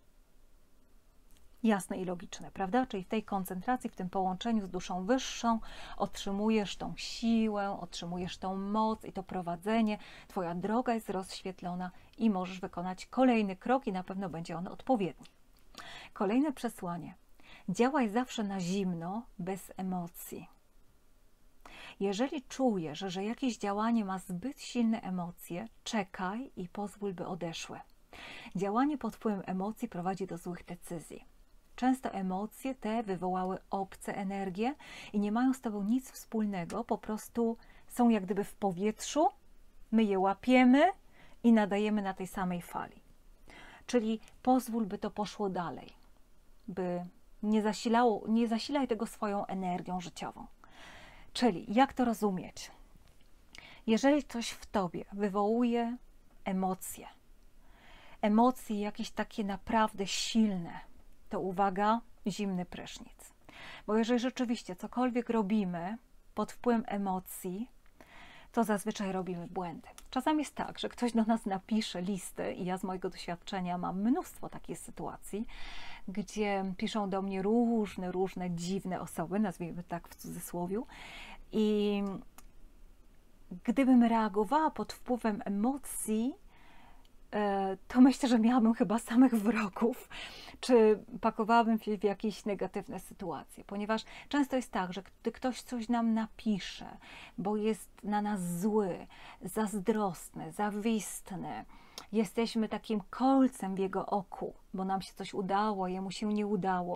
Jasne i logiczne, prawda? Czyli w tej koncentracji, w tym połączeniu z duszą wyższą otrzymujesz tą siłę, otrzymujesz tą moc i to prowadzenie. Twoja droga jest rozświetlona i możesz wykonać kolejny krok i na pewno będzie on odpowiedni. Kolejne przesłanie. Działaj zawsze na zimno, bez emocji. Jeżeli czujesz, że jakieś działanie ma zbyt silne emocje, czekaj i pozwól, by odeszły. Działanie pod wpływem emocji prowadzi do złych decyzji. Często emocje te wywołały obce energie i nie mają z tobą nic wspólnego, po prostu są jak gdyby w powietrzu, my je łapiemy i nadajemy na tej samej fali. Czyli pozwól, by to poszło dalej, by nie zasilało, nie zasilaj tego swoją energią życiową. Czyli jak to rozumieć? Jeżeli coś w tobie wywołuje emocje, emocje jakieś takie naprawdę silne, to uwaga, zimny prysznic. Bo jeżeli rzeczywiście cokolwiek robimy pod wpływem emocji, to zazwyczaj robimy błędy. Czasami jest tak, że ktoś do nas napisze listy i ja z mojego doświadczenia mam mnóstwo takich sytuacji, gdzie piszą do mnie różne, różne dziwne osoby, nazwijmy tak w cudzysłowiu, i gdybym reagowała pod wpływem emocji, to myślę, że miałabym chyba samych wrogów, czy pakowałabym się w jakieś negatywne sytuacje, ponieważ często jest tak, że gdy ktoś coś nam napisze, bo jest na nas zły, zazdrosny, zawistny, jesteśmy takim kolcem w jego oku, bo nam się coś udało, jemu się nie udało,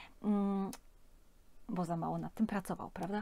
bo za mało nad tym pracował, prawda?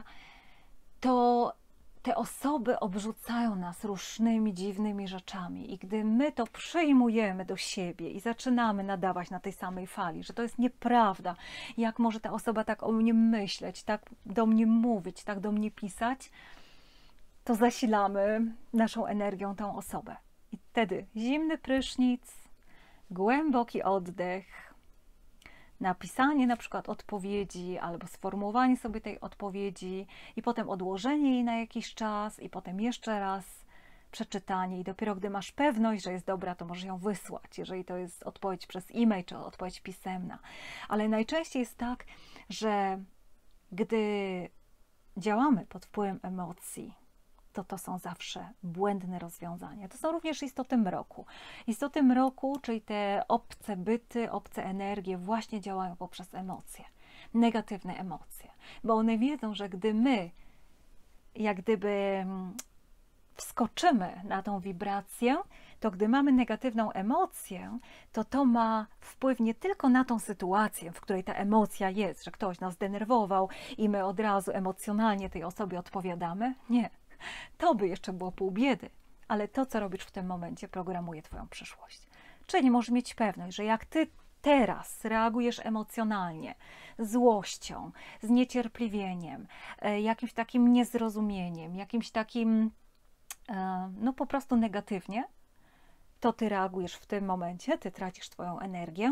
To te osoby obrzucają nas różnymi dziwnymi rzeczami i gdy my to przyjmujemy do siebie i zaczynamy nadawać na tej samej fali, że to jest nieprawda, jak może ta osoba tak o mnie myśleć, tak do mnie mówić, tak do mnie pisać, to zasilamy naszą energią tą osobę. I wtedy zimny prysznic, głęboki oddech, napisanie na przykład odpowiedzi albo sformułowanie sobie tej odpowiedzi i potem odłożenie jej na jakiś czas i potem jeszcze raz przeczytanie i dopiero gdy masz pewność, że jest dobra, to możesz ją wysłać, jeżeli to jest odpowiedź przez e-mail czy odpowiedź pisemna. Ale najczęściej jest tak, że gdy działamy pod wpływem emocji, to to są zawsze błędne rozwiązania. To są również istoty mroku. Istoty mroku, czyli te obce byty, obce energie właśnie działają poprzez emocje, negatywne emocje, bo one wiedzą, że gdy my jak gdyby wskoczymy na tą wibrację, to gdy mamy negatywną emocję, to to ma wpływ nie tylko na tą sytuację, w której ta emocja jest, że ktoś nas zdenerwował i my od razu emocjonalnie tej osobie odpowiadamy. Nie. To by jeszcze było pół biedy, ale to, co robisz w tym momencie, programuje twoją przyszłość. Czyli możesz mieć pewność, że jak ty teraz reagujesz emocjonalnie, złością, zniecierpliwieniem, jakimś takim niezrozumieniem, jakimś takim, no po prostu negatywnie, to ty reagujesz w tym momencie, ty tracisz twoją energię,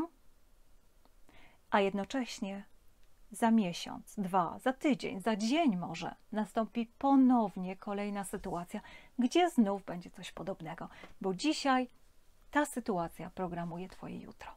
a jednocześnie za miesiąc, dwa, za tydzień, za dzień może nastąpi ponownie kolejna sytuacja, gdzie znów będzie coś podobnego, bo dzisiaj ta sytuacja programuje twoje jutro.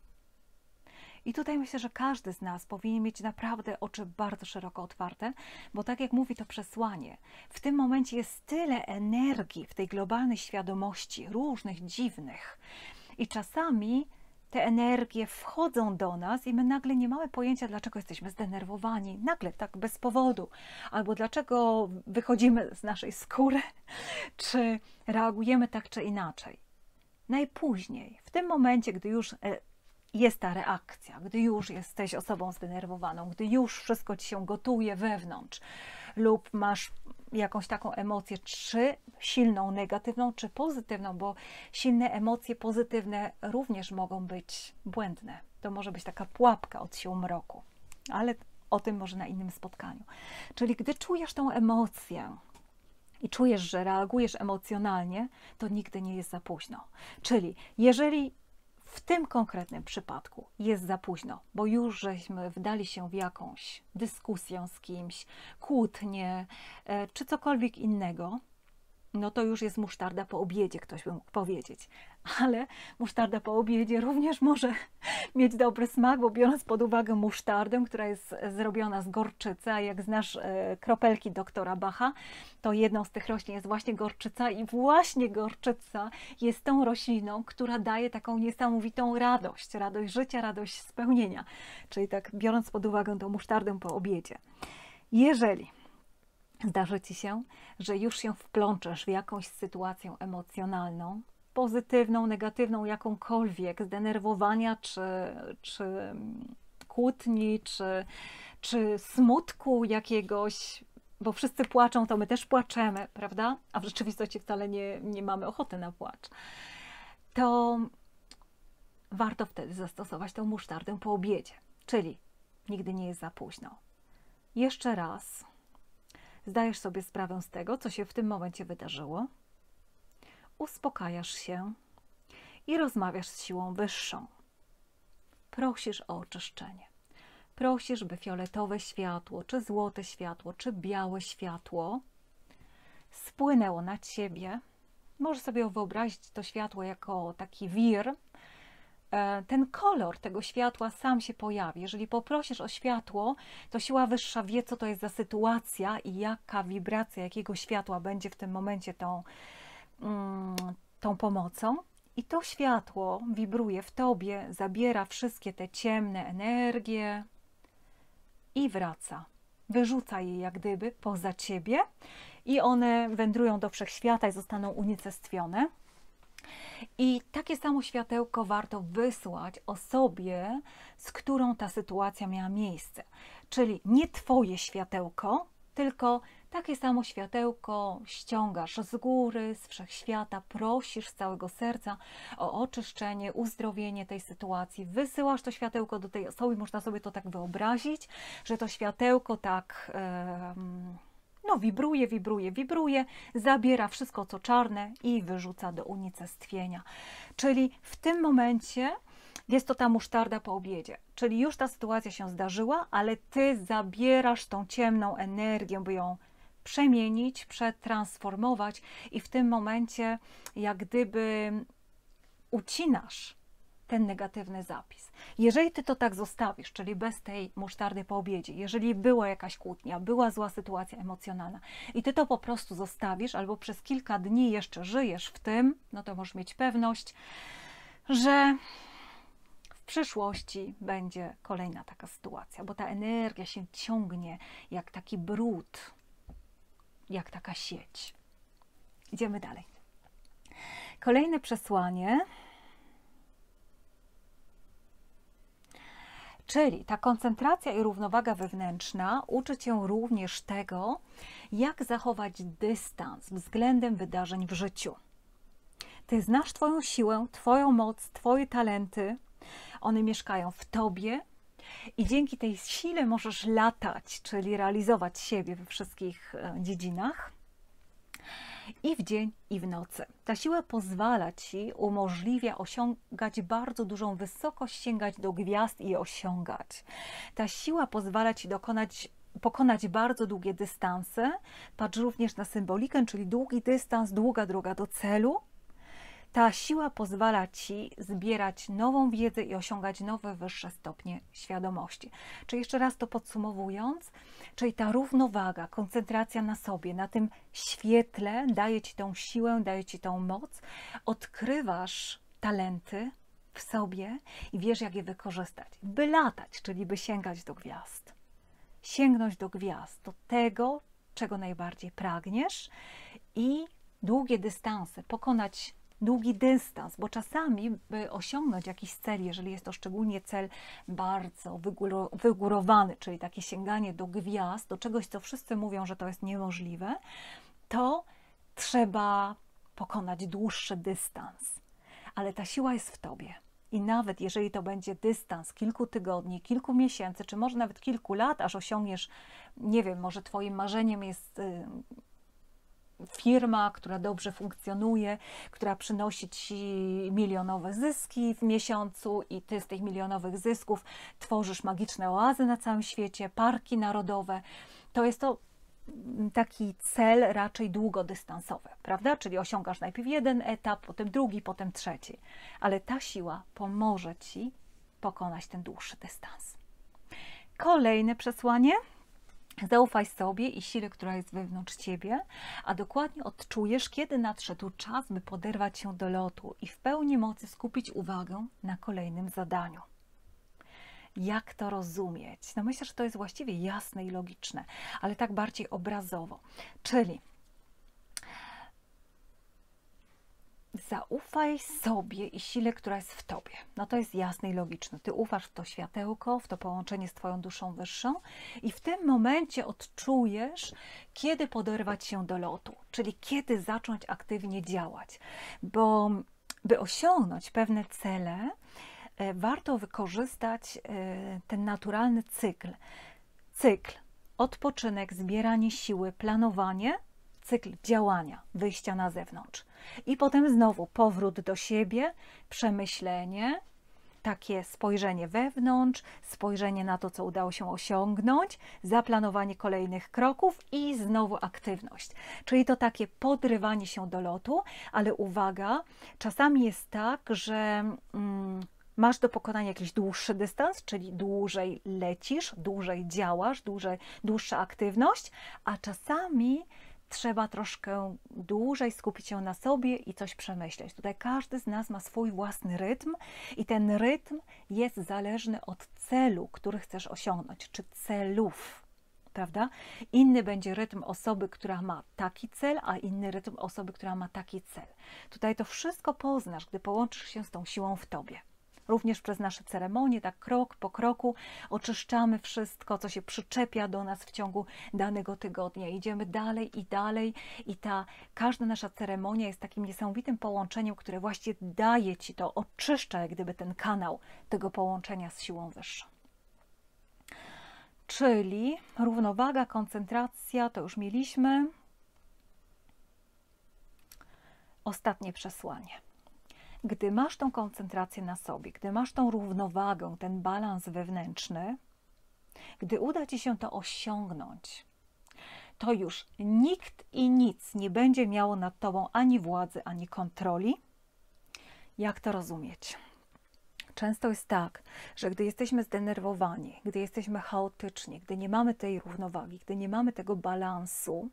I tutaj myślę, że każdy z nas powinien mieć naprawdę oczy bardzo szeroko otwarte, bo tak jak mówi to przesłanie, w tym momencie jest tyle energii w tej globalnej świadomości, różnych, dziwnych, i czasami te energie wchodzą do nas i my nagle nie mamy pojęcia, dlaczego jesteśmy zdenerwowani, nagle, tak bez powodu, albo dlaczego wychodzimy z naszej skóry, czy reagujemy tak czy inaczej. Najpóźniej, w tym momencie, gdy już jest ta reakcja, gdy już jesteś osobą zdenerwowaną, gdy już wszystko ci się gotuje wewnątrz lub masz jakąś taką emocję, czy silną, negatywną, czy pozytywną, bo silne emocje pozytywne również mogą być błędne. To może być taka pułapka od sił mroku, ale o tym może na innym spotkaniu. Czyli gdy czujesz tą emocję i czujesz, że reagujesz emocjonalnie, to nigdy nie jest za późno. Czyli jeżeli w tym konkretnym przypadku jest za późno, bo już żeśmy wdali się w jakąś dyskusję z kimś, kłótnię czy cokolwiek innego, no to już jest musztarda po obiedzie, ktoś by mógł powiedzieć. Ale musztarda po obiedzie również może mieć dobry smak, bo biorąc pod uwagę musztardę, która jest zrobiona z gorczycy, a jak znasz kropelki doktora Bacha, to jedną z tych roślin jest właśnie gorczyca i właśnie gorczyca jest tą rośliną, która daje taką niesamowitą radość, radość życia, radość spełnienia. Czyli tak biorąc pod uwagę tą musztardę po obiedzie. Jeżeli zdarzy Ci się, że już się wplączesz w jakąś sytuację emocjonalną, pozytywną, negatywną, jakąkolwiek, zdenerwowania, czy, czy kłótni, czy, czy smutku jakiegoś, bo wszyscy płaczą, to my też płaczemy, prawda? A w rzeczywistości wcale nie, nie mamy ochoty na płacz. To warto wtedy zastosować tą musztardę po obiedzie, czyli nigdy nie jest za późno. Jeszcze raz zdajesz sobie sprawę z tego, co się w tym momencie wydarzyło, uspokajasz się i rozmawiasz z siłą wyższą. Prosisz o oczyszczenie. Prosisz, by fioletowe światło, czy złote światło, czy białe światło spłynęło na Ciebie. Możesz sobie wyobrazić to światło jako taki wir. Ten kolor tego światła sam się pojawi. Jeżeli poprosisz o światło, to siła wyższa wie, co to jest za sytuacja i jaka wibracja, jakiego światła będzie w tym momencie tą, mm, tą pomocą. I to światło wibruje w Tobie, zabiera wszystkie te ciemne energie i wraca. Wyrzuca je jak gdyby poza Ciebie i one wędrują do wszechświata i zostaną unicestwione. I takie samo światełko warto wysłać osobie, z którą ta sytuacja miała miejsce. Czyli nie Twoje światełko, tylko takie samo światełko ściągasz z góry, z wszechświata, prosisz z całego serca o oczyszczenie, uzdrowienie tej sytuacji. Wysyłasz to światełko do tej osoby, można sobie to tak wyobrazić, że to światełko tak... Yy, No, wibruje, wibruje, wibruje, zabiera wszystko, co czarne i wyrzuca do unicestwienia. Czyli w tym momencie jest to ta musztarda po obiedzie. Czyli już ta sytuacja się zdarzyła, ale Ty zabierasz tą ciemną energię, by ją przemienić, przetransformować i w tym momencie jak gdyby ucinasz ten negatywny zapis. Jeżeli Ty to tak zostawisz, czyli bez tej musztardy po obiedzie, jeżeli była jakaś kłótnia, była zła sytuacja emocjonalna i Ty to po prostu zostawisz, albo przez kilka dni jeszcze żyjesz w tym, no to możesz mieć pewność, że w przyszłości będzie kolejna taka sytuacja, bo ta energia się ciągnie jak taki brud, jak taka sieć. Idziemy dalej. Kolejne przesłanie. Czyli ta koncentracja i równowaga wewnętrzna uczy Cię również tego, jak zachować dystans względem wydarzeń w życiu. Ty znasz Twoją siłę, Twoją moc, Twoje talenty. One mieszkają w Tobie i dzięki tej sile możesz latać, czyli realizować siebie we wszystkich dziedzinach. I w dzień, i w nocy. Ta siła pozwala Ci, umożliwia osiągać bardzo dużą wysokość, sięgać do gwiazd i je osiągać. Ta siła pozwala Ci dokonać, pokonać bardzo długie dystanse. Patrz również na symbolikę, czyli długi dystans, długa droga do celu. Ta siła pozwala Ci zbierać nową wiedzę i osiągać nowe, wyższe stopnie świadomości. Czyli jeszcze raz to podsumowując, czyli ta równowaga, koncentracja na sobie, na tym świetle daje Ci tą siłę, daje Ci tą moc, odkrywasz talenty w sobie i wiesz, jak je wykorzystać, by latać, czyli by sięgać do gwiazd. Sięgnąć do gwiazd, do tego, czego najbardziej pragniesz i długie dystanse pokonać długi dystans, bo czasami, by osiągnąć jakiś cel, jeżeli jest to szczególnie cel bardzo wygóro, wygórowany, czyli takie sięganie do gwiazd, do czegoś, co wszyscy mówią, że to jest niemożliwe, to trzeba pokonać dłuższy dystans. Ale ta siła jest w tobie. I nawet jeżeli to będzie dystans kilku tygodni, kilku miesięcy, czy może nawet kilku lat, aż osiągniesz, nie wiem, może twoim marzeniem jest y, firma, która dobrze funkcjonuje, która przynosi ci milionowe zyski w miesiącu i ty z tych milionowych zysków tworzysz magiczne oazy na całym świecie, parki narodowe, to jest to taki cel raczej długodystansowy, prawda? Czyli osiągasz najpierw jeden etap, potem drugi, potem trzeci. Ale ta siła pomoże ci pokonać ten dłuższy dystans. Kolejne przesłanie. Zaufaj sobie i sile, która jest wewnątrz ciebie, a dokładnie odczujesz, kiedy nadszedł czas, by poderwać się do lotu i w pełni mocy skupić uwagę na kolejnym zadaniu. Jak to rozumieć? No myślę, że to jest właściwie jasne i logiczne, ale tak bardziej obrazowo. Czyli zaufaj sobie i sile, która jest w tobie. No to jest jasne i logiczne. Ty ufasz w to światełko, w to połączenie z twoją duszą wyższą i w tym momencie odczujesz, kiedy poderwać się do lotu, czyli kiedy zacząć aktywnie działać. Bo by osiągnąć pewne cele, warto wykorzystać ten naturalny cykl. Cykl odpoczynek, zbieranie siły, planowanie, cykl działania, wyjścia na zewnątrz. I potem znowu powrót do siebie, przemyślenie, takie spojrzenie wewnątrz, spojrzenie na to, co udało się osiągnąć, zaplanowanie kolejnych kroków i znowu aktywność. Czyli to takie podrywanie się do lotu, ale uwaga, czasami jest tak, że mm, masz do pokonania jakiś dłuższy dystans, czyli dłużej lecisz, dłużej działasz, dłużej, dłuższa aktywność, a czasami trzeba troszkę dłużej skupić się na sobie i coś przemyśleć. Tutaj każdy z nas ma swój własny rytm i ten rytm jest zależny od celu, który chcesz osiągnąć, czy celów, prawda? Inny będzie rytm osoby, która ma taki cel, a inny rytm osoby, która ma taki cel. Tutaj to wszystko poznasz, gdy połączysz się z tą siłą w tobie. Również przez nasze ceremonie, tak krok po kroku oczyszczamy wszystko, co się przyczepia do nas w ciągu danego tygodnia. Idziemy dalej i dalej i ta każda nasza ceremonia jest takim niesamowitym połączeniem, które właśnie daje ci to, oczyszcza jak gdyby ten kanał tego połączenia z siłą wyższą. Czyli równowaga, koncentracja, to już mieliśmy. Ostatnie przesłanie. Gdy masz tą koncentrację na sobie, gdy masz tą równowagę, ten balans wewnętrzny, gdy uda ci się to osiągnąć, to już nikt i nic nie będzie miało nad tobą ani władzy, ani kontroli. Jak to rozumieć? Często jest tak, że gdy jesteśmy zdenerwowani, gdy jesteśmy chaotyczni, gdy nie mamy tej równowagi, gdy nie mamy tego balansu,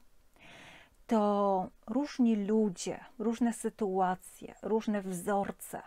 to różni ludzie, różne sytuacje, różne wzorce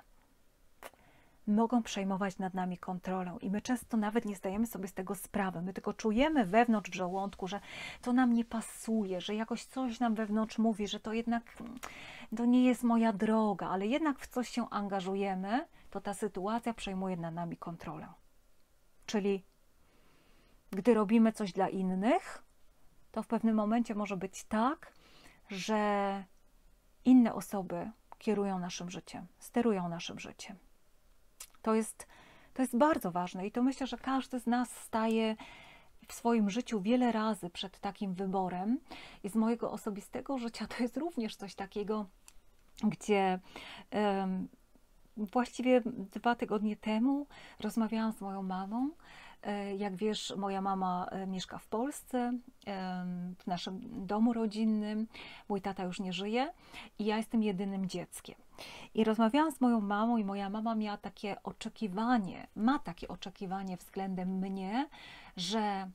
mogą przejmować nad nami kontrolę i my często nawet nie zdajemy sobie z tego sprawy. My tylko czujemy wewnątrz w żołądku, że to nam nie pasuje, że jakoś coś nam wewnątrz mówi, że to jednak to nie jest moja droga, ale jednak w coś się angażujemy, to ta sytuacja przejmuje nad nami kontrolę. Czyli gdy robimy coś dla innych, to w pewnym momencie może być tak, że inne osoby kierują naszym życiem, sterują naszym życiem. To jest, to jest bardzo ważne i to myślę, że każdy z nas staje w swoim życiu wiele razy przed takim wyborem i z mojego osobistego życia to jest również coś takiego, gdzie um, właściwie dwa tygodnie temu rozmawiałam z moją mamą. Jak wiesz, moja mama mieszka w Polsce, w naszym domu rodzinnym. Mój tata już nie żyje i ja jestem jedynym dzieckiem. I rozmawiałam z moją mamą i moja mama miała takie oczekiwanie, ma takie oczekiwanie względem mnie, że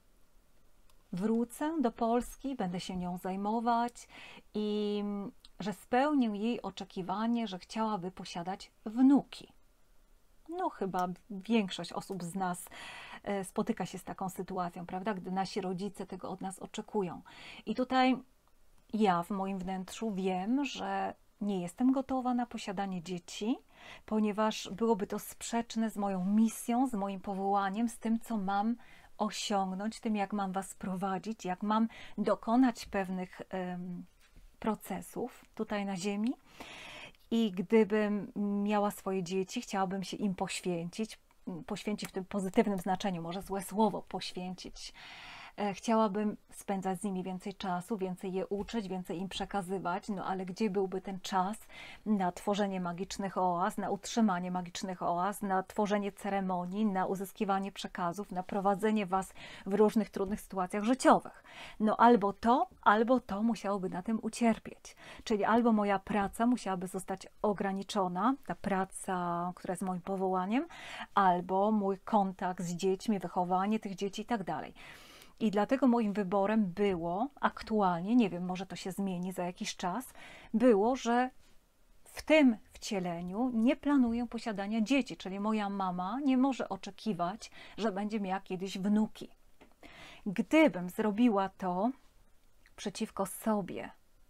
wrócę do Polski, będę się nią zajmować i że spełnię jej oczekiwanie, że chciałaby posiadać wnuki. No chyba większość osób z nas spotyka się z taką sytuacją, prawda? Gdy nasi rodzice tego od nas oczekują. I tutaj ja w moim wnętrzu wiem, że nie jestem gotowa na posiadanie dzieci, ponieważ byłoby to sprzeczne z moją misją, z moim powołaniem, z tym, co mam osiągnąć, tym, jak mam Was prowadzić, jak mam dokonać pewnych um, procesów tutaj na ziemi. I gdybym miała swoje dzieci, chciałabym się im poświęcić, poświęcić w tym pozytywnym znaczeniu, może złe słowo, poświęcić. Chciałabym spędzać z nimi więcej czasu, więcej je uczyć, więcej im przekazywać, no ale gdzie byłby ten czas na tworzenie magicznych oaz, na utrzymanie magicznych oaz, na tworzenie ceremonii, na uzyskiwanie przekazów, na prowadzenie Was w różnych trudnych sytuacjach życiowych. No albo to, albo to musiałoby na tym ucierpieć. Czyli albo moja praca musiałaby zostać ograniczona, ta praca, która jest moim powołaniem, albo mój kontakt z dziećmi, wychowanie tych dzieci i tak dalej. I dlatego moim wyborem było aktualnie, nie wiem, może to się zmieni za jakiś czas, było, że w tym wcieleniu nie planuję posiadania dzieci, czyli moja mama nie może oczekiwać, że będzie miała kiedyś wnuki. Gdybym zrobiła to przeciwko sobie,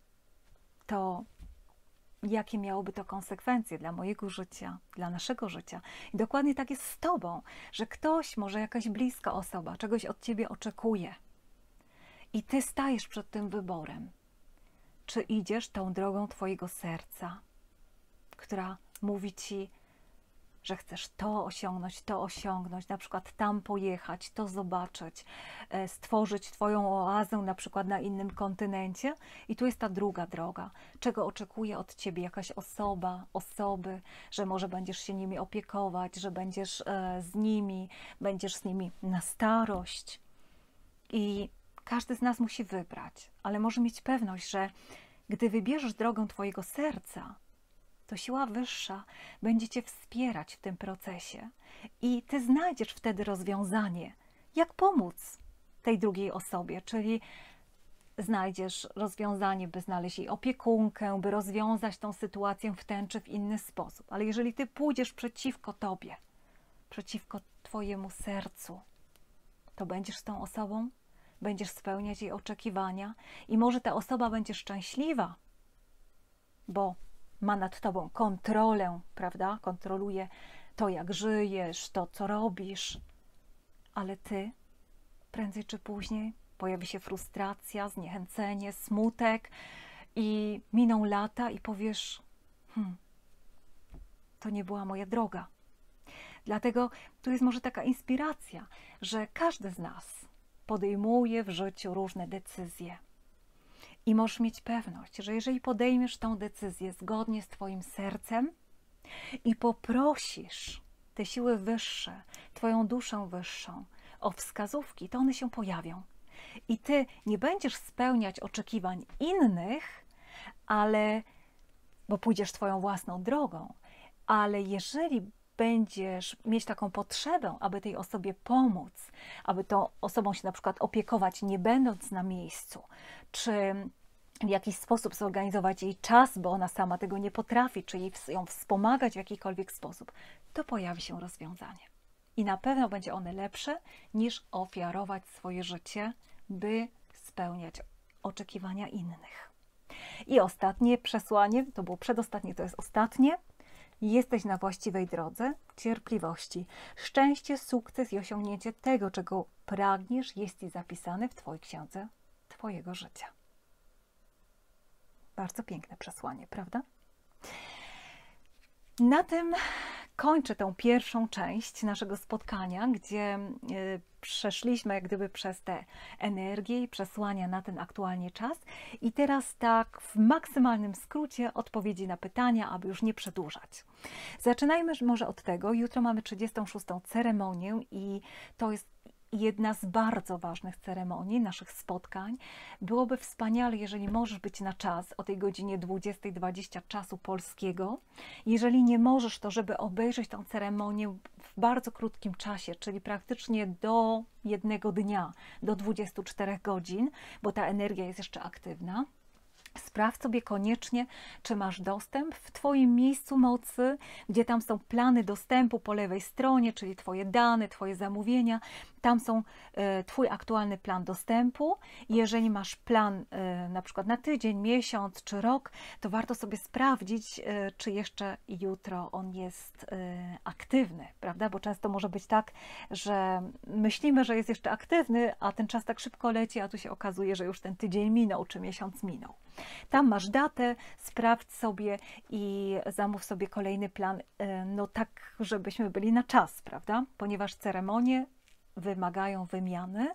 to jakie miałoby to konsekwencje dla mojego życia, dla naszego życia. I dokładnie tak jest z Tobą, że ktoś, może jakaś bliska osoba, czegoś od Ciebie oczekuje. I Ty stajesz przed tym wyborem. Czy idziesz tą drogą Twojego serca, która mówi Ci, że chcesz to osiągnąć, to osiągnąć, na przykład tam pojechać, to zobaczyć, stworzyć Twoją oazę na przykład na innym kontynencie. I tu jest ta druga droga, czego oczekuje od Ciebie jakaś osoba, osoby, że może będziesz się nimi opiekować, że będziesz z nimi, będziesz z nimi na starość. I każdy z nas musi wybrać, ale może mieć pewność, że gdy wybierzesz drogę Twojego serca, to siła wyższa będzie Cię wspierać w tym procesie i Ty znajdziesz wtedy rozwiązanie, jak pomóc tej drugiej osobie, czyli znajdziesz rozwiązanie, by znaleźć jej opiekunkę, by rozwiązać tą sytuację w ten czy w inny sposób. Ale jeżeli Ty pójdziesz przeciwko Tobie, przeciwko Twojemu sercu, to będziesz z tą osobą, będziesz spełniać jej oczekiwania i może ta osoba będzie szczęśliwa, bo ma nad Tobą kontrolę, prawda? Kontroluje to, jak żyjesz, to, co robisz. Ale Ty, prędzej czy później, pojawi się frustracja, zniechęcenie, smutek i miną lata i powiesz, hmm, to nie była moja droga. Dlatego tu jest może taka inspiracja, że każdy z nas podejmuje w życiu różne decyzje. I możesz mieć pewność, że jeżeli podejmiesz tą decyzję zgodnie z Twoim sercem i poprosisz te siły wyższe, Twoją duszę wyższą o wskazówki, to one się pojawią. I Ty nie będziesz spełniać oczekiwań innych, ale, bo pójdziesz Twoją własną drogą, ale jeżeli będziesz mieć taką potrzebę, aby tej osobie pomóc, aby tą osobą się na przykład opiekować, nie będąc na miejscu, czy w jakiś sposób zorganizować jej czas, bo ona sama tego nie potrafi, czy jej ją wspomagać w jakikolwiek sposób, to pojawi się rozwiązanie. I na pewno będzie one lepsze, niż ofiarować swoje życie, by spełniać oczekiwania innych. I ostatnie przesłanie, to było przedostatnie, to jest ostatnie. Jesteś na właściwej drodze cierpliwości. Szczęście, sukces i osiągnięcie tego, czego pragniesz, jest Ci zapisane w Twojej księdze Twojego życia. Bardzo piękne przesłanie, prawda? Na tym kończę tę pierwszą część naszego spotkania, gdzie przeszliśmy jak gdyby przez te energie i przesłania na ten aktualnie czas. I teraz tak w maksymalnym skrócie odpowiedzi na pytania, aby już nie przedłużać. Zaczynajmy może od tego. Jutro mamy trzydziestą szóstą ceremonię i to jest jedna z bardzo ważnych ceremonii, naszych spotkań. Byłoby wspaniale, jeżeli możesz być na czas o tej godzinie dwudziestej dwadzieścia czasu polskiego. Jeżeli nie możesz, to żeby obejrzeć tę ceremonię w bardzo krótkim czasie, czyli praktycznie do jednego dnia, do dwudziestu czterech godzin, bo ta energia jest jeszcze aktywna. Sprawdź sobie koniecznie, czy masz dostęp w Twoim miejscu mocy, gdzie tam są plany dostępu po lewej stronie, czyli Twoje dane, Twoje zamówienia. Tam są e, Twój aktualny plan dostępu. Jeżeli masz plan e, na przykład na tydzień, miesiąc czy rok, to warto sobie sprawdzić, e, czy jeszcze jutro on jest e, aktywny, prawda? Bo często może być tak, że myślimy, że jest jeszcze aktywny, a ten czas tak szybko leci, a tu się okazuje, że już ten tydzień minął, czy miesiąc minął. Tam masz datę, sprawdź sobie i zamów sobie kolejny plan, no tak, żebyśmy byli na czas, prawda? Ponieważ ceremonie wymagają wymiany,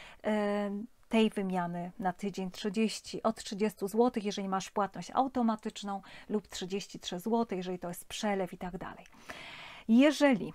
tej wymiany na tydzień trzydzieści, od trzydziestu złotych, jeżeli masz płatność automatyczną, lub trzydzieści trzy złote, jeżeli to jest przelew i tak dalej. Jeżeli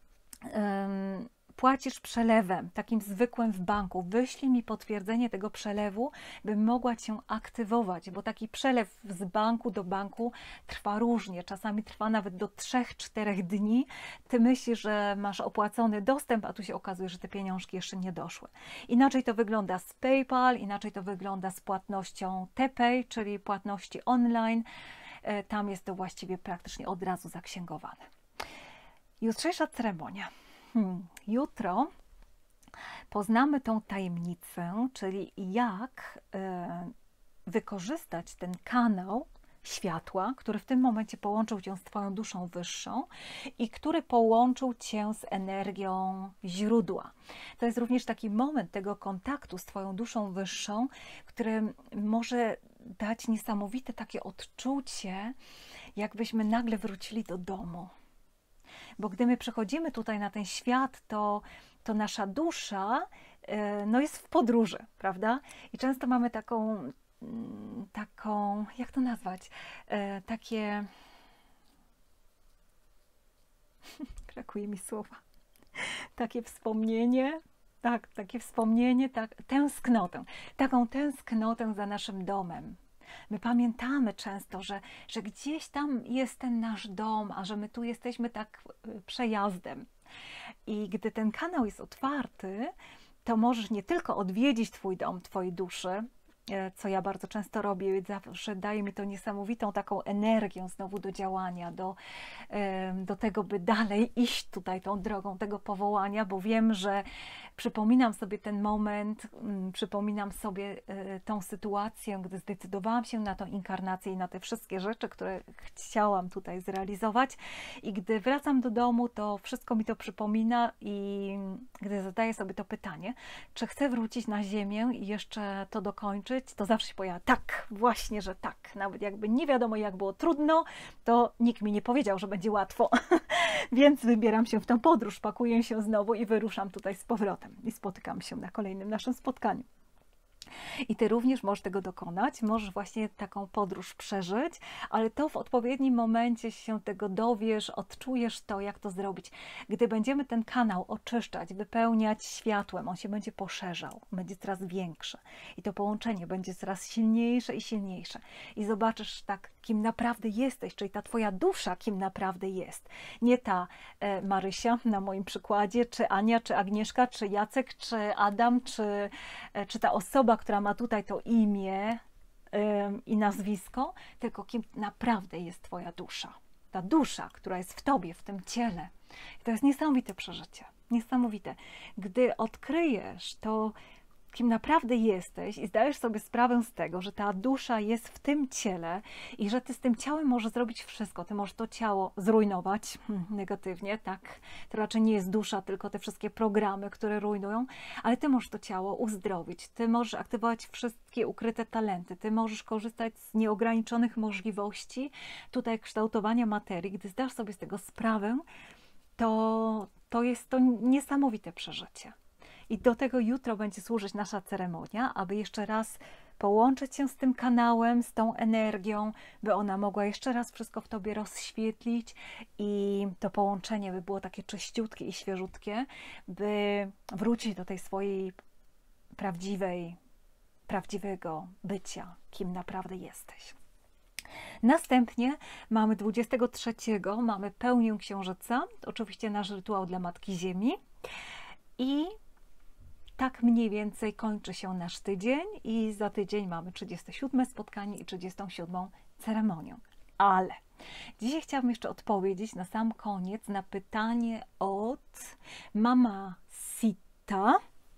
um, płacisz przelewem, takim zwykłym w banku, wyślij mi potwierdzenie tego przelewu, bym mogła Cię aktywować, bo taki przelew z banku do banku trwa różnie, czasami trwa nawet do trzech czterech dni. Ty myślisz, że masz opłacony dostęp, a tu się okazuje, że te pieniążki jeszcze nie doszły. Inaczej to wygląda z PayPal, inaczej to wygląda z płatnością TPay, czyli płatności online. Tam jest to właściwie praktycznie od razu zaksięgowane. Jutrzejsza ceremonia. Hmm. Jutro poznamy tą tajemnicę, czyli jak e, wykorzystać ten kanał światła, który w tym momencie połączył Cię z Twoją duszą wyższą i który połączył Cię z energią źródła. To jest również taki moment tego kontaktu z Twoją duszą wyższą, który może dać niesamowite takie odczucie, jakbyśmy nagle wrócili do domu. Bo gdy my przechodzimy tutaj na ten świat, to, to nasza dusza no jest w podróży, prawda? I często mamy taką, taką, jak to nazwać, takie, brakuje mi słowa, takie wspomnienie, tak, takie wspomnienie, tak, tęsknotę, taką tęsknotę za naszym domem. My pamiętamy często, że, że gdzieś tam jest ten nasz dom, a że my tu jesteśmy tak przejazdem. I gdy ten kanał jest otwarty, to możesz nie tylko odwiedzić Twój dom, Twojej duszy, co ja bardzo często robię, zawsze daje mi to niesamowitą taką energię znowu do działania, do, do tego, by dalej iść tutaj tą drogą tego powołania, bo wiem, że przypominam sobie ten moment, przypominam sobie tą sytuację, gdy zdecydowałam się na tą inkarnację i na te wszystkie rzeczy, które chciałam tutaj zrealizować, i gdy wracam do domu, to wszystko mi to przypomina i gdy zadaję sobie to pytanie, czy chcę wrócić na ziemię i jeszcze to dokończyć, to zawsze się pojawia tak, właśnie, że tak. Nawet jakby nie wiadomo, jak było trudno, to nikt mi nie powiedział, że będzie łatwo. Więc wybieram się w tę podróż, pakuję się znowu i wyruszam tutaj z powrotem. I spotykam się na kolejnym naszym spotkaniu. I Ty również możesz tego dokonać, możesz właśnie taką podróż przeżyć, ale to w odpowiednim momencie się tego dowiesz, odczujesz to, jak to zrobić. Gdy będziemy ten kanał oczyszczać, wypełniać światłem, on się będzie poszerzał, będzie coraz większy i to połączenie będzie coraz silniejsze i silniejsze. I zobaczysz tak, kim naprawdę jesteś, czyli ta Twoja dusza, kim naprawdę jest. Nie ta e, Marysia na moim przykładzie, czy Ania, czy Agnieszka, czy Jacek, czy Adam, czy, e, czy ta osoba, która ma tutaj to imię ym, i nazwisko, tylko kim naprawdę jest Twoja dusza. Ta dusza, która jest w Tobie, w tym ciele. I to jest niesamowite przeżycie. Niesamowite. Gdy odkryjesz to, kim naprawdę jesteś i zdajesz sobie sprawę z tego, że ta dusza jest w tym ciele i że Ty z tym ciałem możesz zrobić wszystko. Ty możesz to ciało zrujnować hmm, negatywnie, tak? To raczej nie jest dusza, tylko te wszystkie programy, które rujnują, ale Ty możesz to ciało uzdrowić. Ty możesz aktywować wszystkie ukryte talenty. Ty możesz korzystać z nieograniczonych możliwości tutaj kształtowania materii. Gdy zdasz sobie z tego sprawę, to, to jest to niesamowite przeżycie. I do tego jutro będzie służyć nasza ceremonia, aby jeszcze raz połączyć się z tym kanałem, z tą energią, by ona mogła jeszcze raz wszystko w Tobie rozświetlić i to połączenie by było takie czyściutkie i świeżutkie, by wrócić do tej swojej prawdziwej, prawdziwego bycia, kim naprawdę jesteś. Następnie mamy dwudziestego trzeciego, mamy pełnię księżyca, oczywiście nasz rytuał dla Matki Ziemi i tak mniej więcej kończy się nasz tydzień i za tydzień mamy trzydzieste siódme spotkanie i trzydziestą siódmą ceremonię. Ale dzisiaj chciałabym jeszcze odpowiedzieć na sam koniec na pytanie od Mama Sita.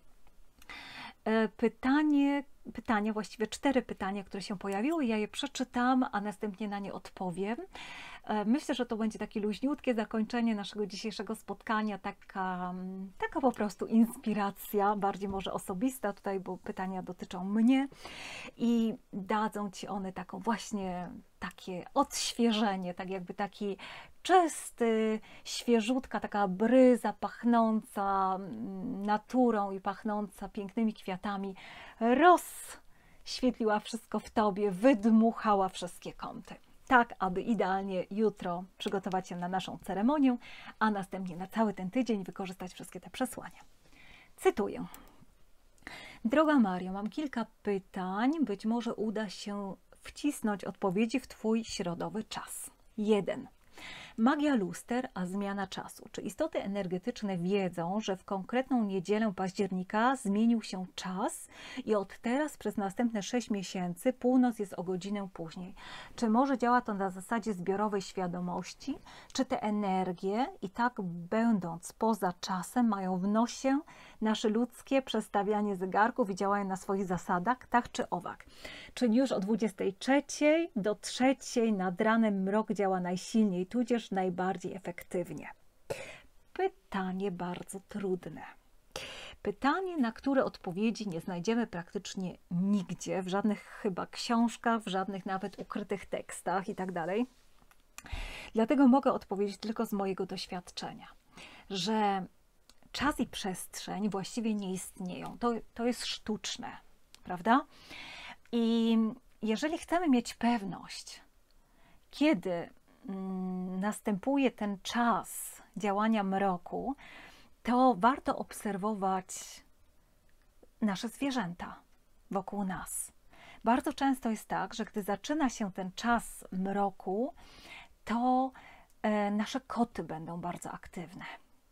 Pytanie, pytanie, właściwie cztery pytania, które się pojawiły. Ja je przeczytam, a następnie na nie odpowiem. Myślę, że to będzie takie luźniutkie zakończenie naszego dzisiejszego spotkania, taka, taka po prostu inspiracja, bardziej może osobista tutaj, bo pytania dotyczą mnie i dadzą Ci one taką właśnie takie odświeżenie, tak jakby taki czysty, świeżutka, taka bryza pachnąca naturą i pachnąca pięknymi kwiatami rozświetliła wszystko w Tobie, wydmuchała wszystkie kąty. Tak, aby idealnie jutro przygotować się na naszą ceremonię, a następnie na cały ten tydzień wykorzystać wszystkie te przesłania. Cytuję. Droga Mario, mam kilka pytań. Być może uda się wcisnąć odpowiedzi w Twój środowy czas. jeden. Magia luster, a zmiana czasu. Czy istoty energetyczne wiedzą, że w konkretną niedzielę października zmienił się czas i od teraz przez następne sześć miesięcy północ jest o godzinę później? Czy może działa to na zasadzie zbiorowej świadomości? Czy te energie i tak będąc poza czasem mają w nosie nasze ludzkie przestawianie zegarków i działają na swoich zasadach, tak czy owak? Czyli już o dwudziestej trzeciej do trzeciej nad ranem mrok działa najsilniej, tudzież najbardziej efektywnie. Pytanie bardzo trudne. Pytanie, na które odpowiedzi nie znajdziemy praktycznie nigdzie, w żadnych chyba książkach, w żadnych nawet ukrytych tekstach i tak dalej. Dlatego mogę odpowiedzieć tylko z mojego doświadczenia, że czas i przestrzeń właściwie nie istnieją. To, to jest sztuczne, prawda? I jeżeli chcemy mieć pewność, kiedy mm, następuje ten czas działania mroku, to warto obserwować nasze zwierzęta wokół nas. Bardzo często jest tak, że gdy zaczyna się ten czas mroku, to e, nasze koty będą bardzo aktywne.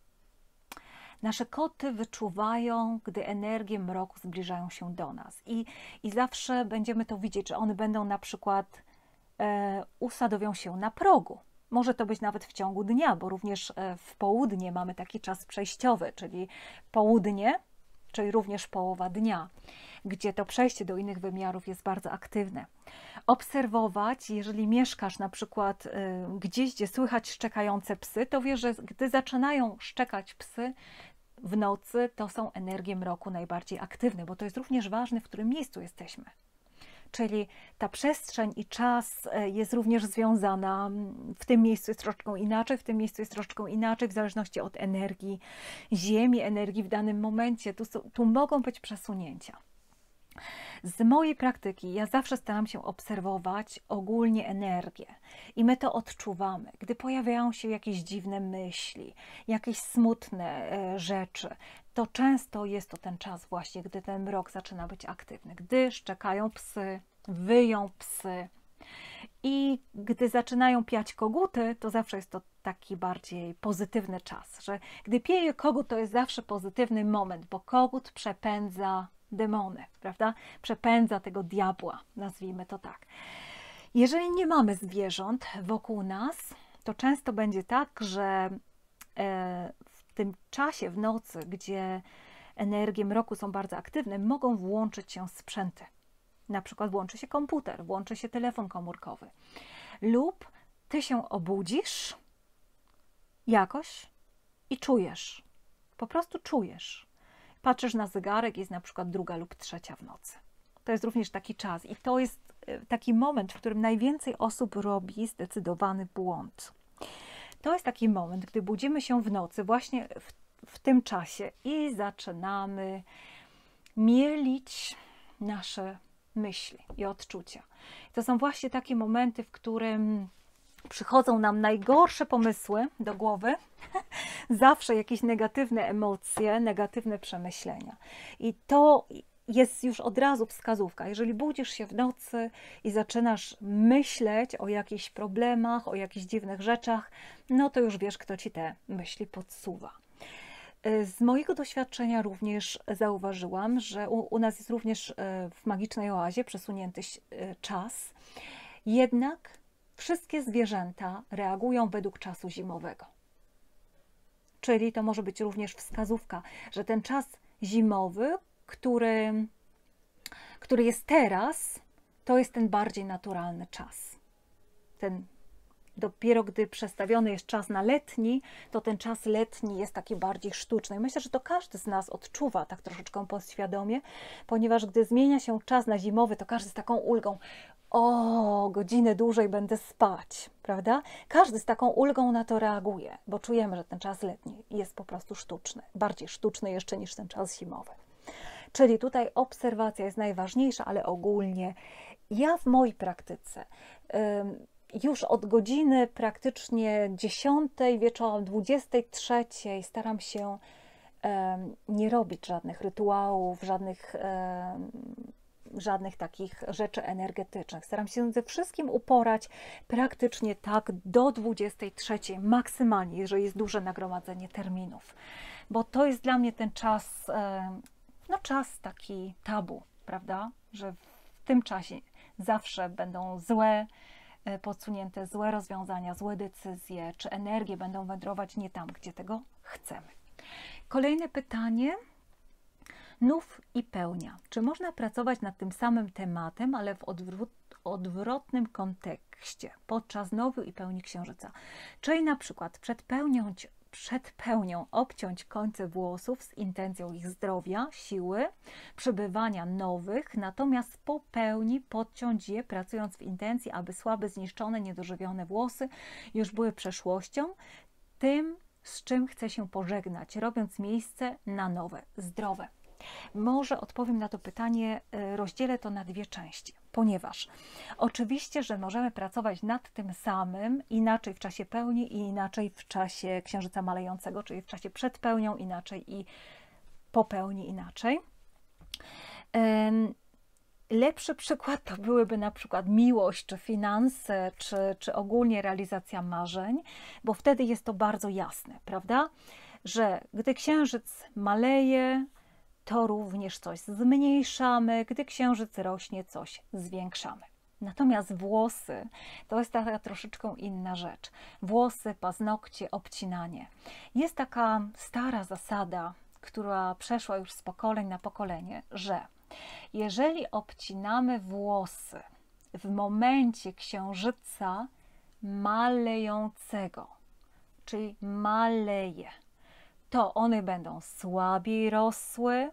Nasze koty wyczuwają, gdy energie mroku zbliżają się do nas i, i zawsze będziemy to widzieć, że one będą na przykład e, usadowią się na progu. Może to być nawet w ciągu dnia, bo również e, w południe mamy taki czas przejściowy, czyli południe, czyli również połowa dnia, gdzie to przejście do innych wymiarów jest bardzo aktywne. Obserwować, jeżeli mieszkasz na przykład y, gdzieś, gdzie słychać szczekające psy, to wiesz, że gdy zaczynają szczekać psy w nocy, to są energie mroku najbardziej aktywne, bo to jest również ważne, w którym miejscu jesteśmy. Czyli ta przestrzeń i czas jest również związana, w tym miejscu jest troszeczkę inaczej, w tym miejscu jest troszeczkę inaczej, w zależności od energii Ziemi, energii w danym momencie. Tu, są, tu mogą być przesunięcia. Z mojej praktyki ja zawsze staram się obserwować ogólnie energię i my to odczuwamy. Gdy pojawiają się jakieś dziwne myśli, jakieś smutne e, rzeczy, to często jest to ten czas właśnie, gdy ten mrok zaczyna być aktywny. Gdy szczekają psy, wyją psy i gdy zaczynają piać koguty, to zawsze jest to taki bardziej pozytywny czas, że gdy pieje kogut, to jest zawsze pozytywny moment, bo kogut przepędza demony, prawda? Przepędza tego diabła, nazwijmy to tak. Jeżeli nie mamy zwierząt wokół nas, to często będzie tak, że w tym czasie, w nocy, gdzie energie mroku są bardzo aktywne, mogą włączyć się sprzęty. Na przykład włączy się komputer, włączy się telefon komórkowy. Lub ty się obudzisz jakoś i czujesz, po prostu czujesz. Patrzysz na zegarek, jest na przykład druga lub trzecia w nocy. To jest również taki czas i to jest taki moment, w którym najwięcej osób robi zdecydowany błąd. To jest taki moment, gdy budzimy się w nocy, właśnie w, w tym czasie i zaczynamy mielić nasze myśli i odczucia. To są właśnie takie momenty, w którym przychodzą nam najgorsze pomysły do głowy, zawsze jakieś negatywne emocje, negatywne przemyślenia. I to jest już od razu wskazówka. Jeżeli budzisz się w nocy i zaczynasz myśleć o jakichś problemach, o jakichś dziwnych rzeczach, no to już wiesz, kto ci te myśli podsuwa. Z mojego doświadczenia również zauważyłam, że u, u nas jest również w magicznej oazie przesunięty czas, jednak wszystkie zwierzęta reagują według czasu zimowego. Czyli to może być również wskazówka, że ten czas zimowy, który, który jest teraz, to jest ten bardziej naturalny czas. Ten Dopiero gdy przestawiony jest czas na letni, to ten czas letni jest taki bardziej sztuczny. I myślę, że to każdy z nas odczuwa tak troszeczkę podświadomie, ponieważ gdy zmienia się czas na zimowy, to każdy z taką ulgą: o, godzinę dłużej będę spać, prawda? Każdy z taką ulgą na to reaguje, bo czujemy, że ten czas letni jest po prostu sztuczny, bardziej sztuczny jeszcze niż ten czas zimowy. Czyli tutaj obserwacja jest najważniejsza, ale ogólnie ja w mojej praktyce yy, już od godziny praktycznie dziesiątej wieczorem, dwudziestej trzeciej staram się um, nie robić żadnych rytuałów, żadnych, um, żadnych takich rzeczy energetycznych. Staram się ze wszystkim uporać praktycznie tak do dwudziestej trzeciej maksymalnie, jeżeli jest duże nagromadzenie terminów. Bo to jest dla mnie ten czas, um, no czas taki tabu, prawda? Że w tym czasie zawsze będą złe, podsunięte złe rozwiązania, złe decyzje, czy energie będą wędrować nie tam, gdzie tego chcemy. Kolejne pytanie. Nów i pełnia. Czy można pracować nad tym samym tematem, ale w odwrót, odwrotnym kontekście podczas nowy i pełni księżyca? Czyli na przykład przed pełnią, przed pełnią obciąć końce włosów z intencją ich zdrowia, siły, przybywania nowych, natomiast po pełni podciąć je, pracując w intencji, aby słabe, zniszczone, niedożywione włosy już były przeszłością, tym, z czym chcę się pożegnać, robiąc miejsce na nowe, zdrowe. Może odpowiem na to pytanie, rozdzielę to na dwie części, ponieważ oczywiście, że możemy pracować nad tym samym inaczej w czasie pełni i inaczej w czasie księżyca malejącego, czyli w czasie przed pełnią inaczej i po pełni inaczej. Lepszy przykład to byłyby na przykład miłość, czy finanse, czy, czy ogólnie realizacja marzeń, bo wtedy jest to bardzo jasne, prawda? Że gdy księżyc maleje, to również coś zmniejszamy, gdy księżyc rośnie, coś zwiększamy. Natomiast włosy to jest taka troszeczkę inna rzecz. Włosy, paznokcie, obcinanie. Jest taka stara zasada, która przeszła już z pokoleń na pokolenie, że jeżeli obcinamy włosy w momencie księżyca malejącego, czyli maleje, to one będą słabiej rosły,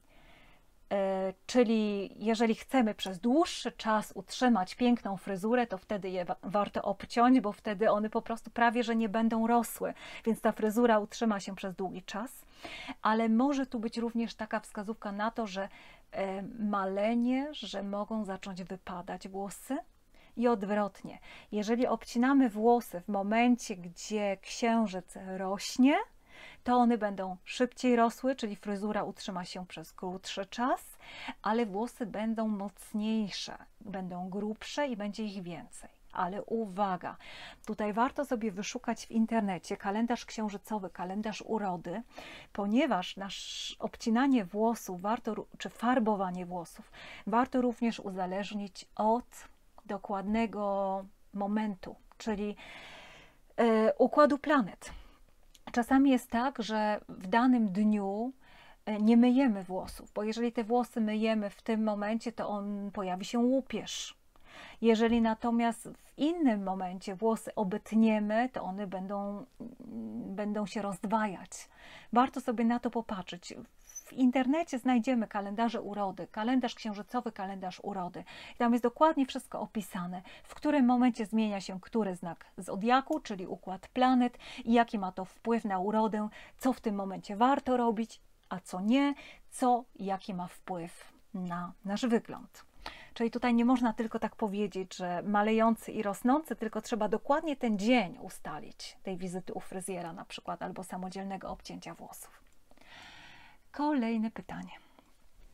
czyli jeżeli chcemy przez dłuższy czas utrzymać piękną fryzurę, to wtedy je warto obciąć, bo wtedy one po prostu prawie że nie będą rosły, więc ta fryzura utrzyma się przez długi czas. Ale może tu być również taka wskazówka na to, że malenie, że mogą zacząć wypadać włosy. I odwrotnie, jeżeli obcinamy włosy w momencie, gdzie księżyc rośnie, to one będą szybciej rosły, czyli fryzura utrzyma się przez krótszy czas, ale włosy będą mocniejsze, będą grubsze i będzie ich więcej. Ale uwaga, tutaj warto sobie wyszukać w internecie kalendarz księżycowy, kalendarz urody, ponieważ nasz obcinanie włosów, warto, czy farbowanie włosów, warto również uzależnić od dokładnego momentu, czyli yy, układu planet. Czasami jest tak, że w danym dniu nie myjemy włosów, bo jeżeli te włosy myjemy w tym momencie, to on pojawi się łupież. Jeżeli natomiast w innym momencie włosy obetniemy, to one będą, będą się rozdwajać. Warto sobie na to popatrzeć. W internecie znajdziemy kalendarze urody, kalendarz księżycowy, kalendarz urody. I tam jest dokładnie wszystko opisane, w którym momencie zmienia się który znak zodiaku, czyli układ planet i jaki ma to wpływ na urodę, co w tym momencie warto robić, a co nie, co, jaki ma wpływ na nasz wygląd. Czyli tutaj nie można tylko tak powiedzieć, że malejący i rosnący, tylko trzeba dokładnie ten dzień ustalić tej wizyty u fryzjera na przykład, albo samodzielnego obcięcia włosów. Kolejne pytanie.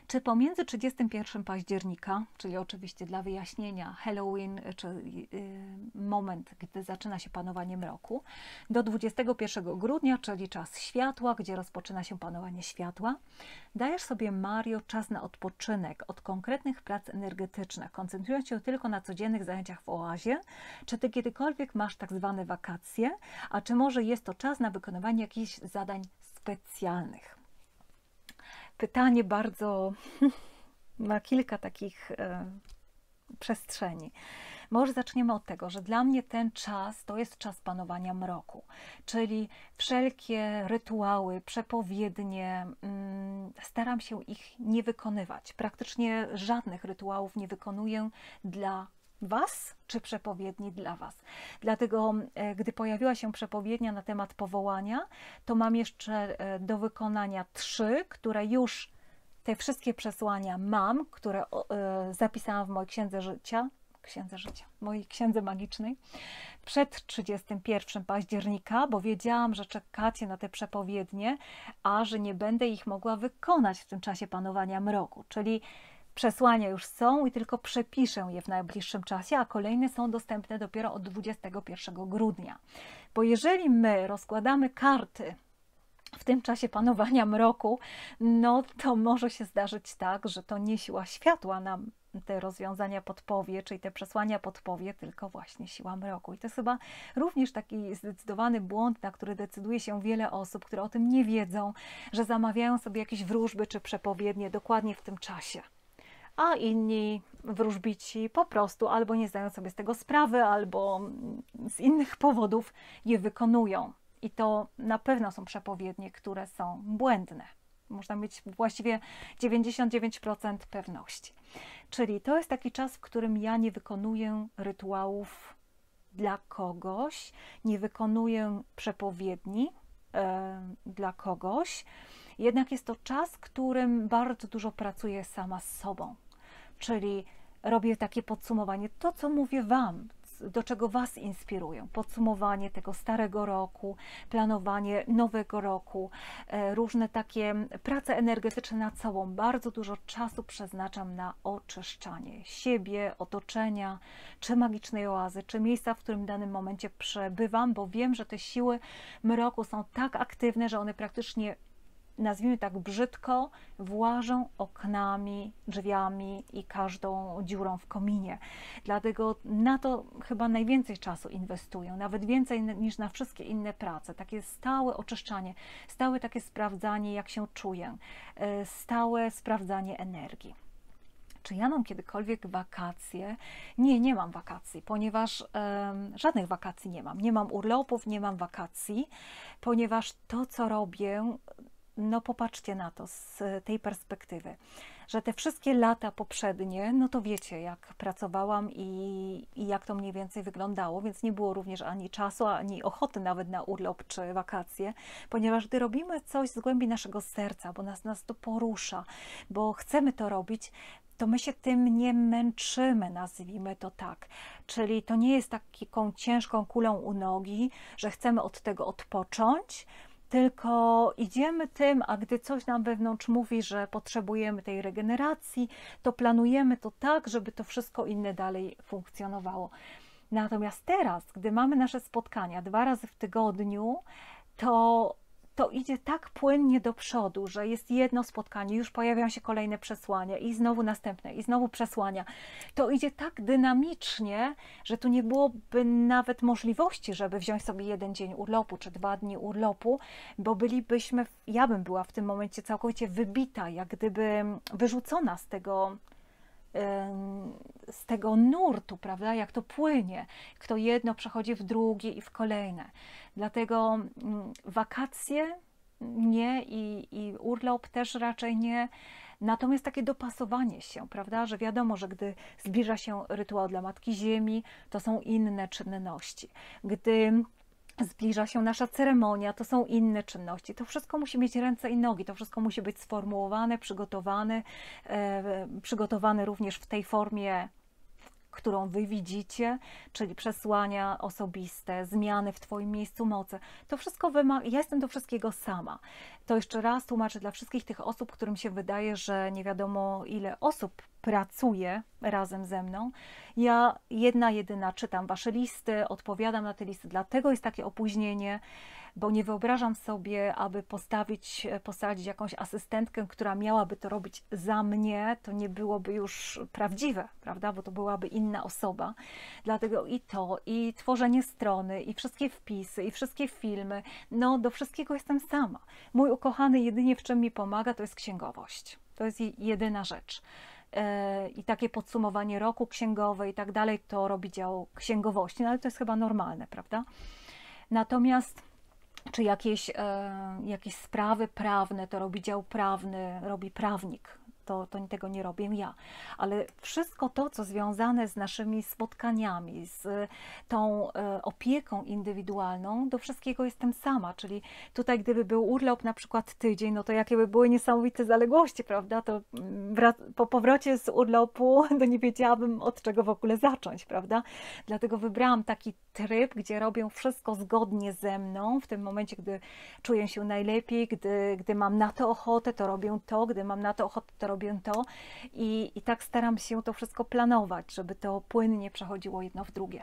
Czy pomiędzy trzydziestym pierwszym października, czyli oczywiście dla wyjaśnienia Halloween, czy yy, moment, gdy zaczyna się panowanie mroku, do dwudziestego pierwszego grudnia, czyli czas światła, gdzie rozpoczyna się panowanie światła, dajesz sobie, Mario, czas na odpoczynek od konkretnych prac energetycznych, koncentrując się tylko na codziennych zajęciach w oazie? Czy ty kiedykolwiek masz tak zwane wakacje, a czy może jest to czas na wykonywanie jakichś zadań specjalnych? Pytanie bardzo, ma kilka takich e, przestrzeni. Może zaczniemy od tego, że dla mnie ten czas to jest czas panowania mroku, czyli wszelkie rytuały, przepowiednie, mm, staram się ich nie wykonywać. Praktycznie żadnych rytuałów nie wykonuję dla Was, czy przepowiedni dla Was. Dlatego, e, gdy pojawiła się przepowiednia na temat powołania, to mam jeszcze e, do wykonania trzy, które już te wszystkie przesłania mam, które e, zapisałam w mojej księdze życia, księdze życia, mojej księdze magicznej, przed trzydziestym pierwszym października, bo wiedziałam, że czekacie na te przepowiednie, a że nie będę ich mogła wykonać w tym czasie panowania mroku, czyli przesłania już są i tylko przepiszę je w najbliższym czasie, a kolejne są dostępne dopiero od dwudziestego pierwszego grudnia. Bo jeżeli my rozkładamy karty w tym czasie panowania mroku, no to może się zdarzyć tak, że to nie siła światła nam te rozwiązania podpowie, czyli te przesłania podpowie, tylko właśnie siła mroku. I to jest chyba również taki zdecydowany błąd, na który decyduje się wiele osób, które o tym nie wiedzą, że zamawiają sobie jakieś wróżby czy przepowiednie dokładnie w tym czasie. A inni wróżbici po prostu albo nie zdają sobie z tego sprawy, albo z innych powodów je wykonują. I to na pewno są przepowiednie, które są błędne. Można mieć właściwie dziewięćdziesiąt dziewięć procent pewności. Czyli to jest taki czas, w którym ja nie wykonuję rytuałów dla kogoś, nie wykonuję przepowiedni e, dla kogoś. Jednak jest to czas, w którym bardzo dużo pracuję sama z sobą. Czyli robię takie podsumowanie, to co mówię Wam, do czego Was inspirują. Podsumowanie tego starego roku, planowanie nowego roku, różne takie prace energetyczne nad sobą. Bardzo dużo czasu przeznaczam na oczyszczanie siebie, otoczenia, czy magicznej oazy, czy miejsca, w którym w danym momencie przebywam, bo wiem, że te siły mroku są tak aktywne, że one praktycznie, nazwijmy tak brzydko, włażą oknami, drzwiami i każdą dziurą w kominie. Dlatego na to chyba najwięcej czasu inwestuję, nawet więcej niż na wszystkie inne prace. Takie stałe oczyszczanie, stałe takie sprawdzanie, jak się czuję, stałe sprawdzanie energii. Czy ja mam kiedykolwiek wakacje? Nie, nie mam wakacji, ponieważ um, żadnych wakacji nie mam. Nie mam urlopów, nie mam wakacji, ponieważ to, co robię, no popatrzcie na to z tej perspektywy, że te wszystkie lata poprzednie, no to wiecie, jak pracowałam i, i jak to mniej więcej wyglądało, więc nie było również ani czasu, ani ochoty nawet na urlop czy wakacje, ponieważ gdy robimy coś z głębi naszego serca, bo nas, nas to porusza, bo chcemy to robić, to my się tym nie męczymy, nazwijmy to tak. Czyli to nie jest taką ciężką kulą u nogi, że chcemy od tego odpocząć, tylko idziemy tym, a gdy coś nam wewnątrz mówi, że potrzebujemy tej regeneracji, to planujemy to tak, żeby to wszystko inne dalej funkcjonowało. Natomiast teraz, gdy mamy nasze spotkania dwa razy w tygodniu, to to idzie tak płynnie do przodu, że jest jedno spotkanie, już pojawiają się kolejne przesłania i znowu następne, i znowu przesłania. To idzie tak dynamicznie, że tu nie byłoby nawet możliwości, żeby wziąć sobie jeden dzień urlopu, czy dwa dni urlopu, bo bylibyśmy, ja bym była w tym momencie całkowicie wybita, jak gdyby wyrzucona z tego, z tego nurtu, prawda, jak to płynie, jak to jedno przechodzi w drugie i w kolejne. Dlatego wakacje nie i, i urlop też raczej nie, natomiast takie dopasowanie się, prawda, że wiadomo, że gdy zbliża się rytuał dla Matki Ziemi, to są inne czynności. Gdy zbliża się nasza ceremonia, to są inne czynności. To wszystko musi mieć ręce i nogi, to wszystko musi być sformułowane, przygotowane, e, przygotowane również w tej formie którą wy widzicie, czyli przesłania osobiste, zmiany w twoim miejscu mocy. To wszystko wymaga, ja jestem do wszystkiego sama. To jeszcze raz tłumaczę dla wszystkich tych osób, którym się wydaje, że nie wiadomo ile osób pracuje razem ze mną. Ja jedna jedyna czytam wasze listy, odpowiadam na te listy, dlatego jest takie opóźnienie, bo nie wyobrażam sobie, aby postawić, posadzić jakąś asystentkę, która miałaby to robić za mnie, to nie byłoby już prawdziwe, prawda, bo to byłaby inna osoba. Dlatego i to, i tworzenie strony, i wszystkie wpisy, i wszystkie filmy, no do wszystkiego jestem sama. Mój ukochany jedynie w czym mi pomaga, to jest księgowość. To jest jedyna rzecz. I takie podsumowanie roku księgowe i tak dalej, to robi dział księgowości, no ale to jest chyba normalne, prawda? Natomiast czy jakieś, e, jakieś sprawy prawne, to robi dział prawny, robi prawnik. To, to tego nie robię ja. Ale wszystko to, co związane z naszymi spotkaniami, z tą e, opieką indywidualną, do wszystkiego jestem sama. Czyli tutaj, gdyby był urlop na przykład tydzień, no to jakie by były niesamowite zaległości, prawda? To po powrocie z urlopu, to nie wiedziałabym, od czego w ogóle zacząć, prawda? Dlatego wybrałam taki tryb, gdzie robią wszystko zgodnie ze mną. W tym momencie, gdy czuję się najlepiej, gdy, gdy mam na to ochotę, to robię to, gdy mam na to ochotę, to robię to i, i tak staram się to wszystko planować, żeby to płynnie przechodziło jedno w drugie.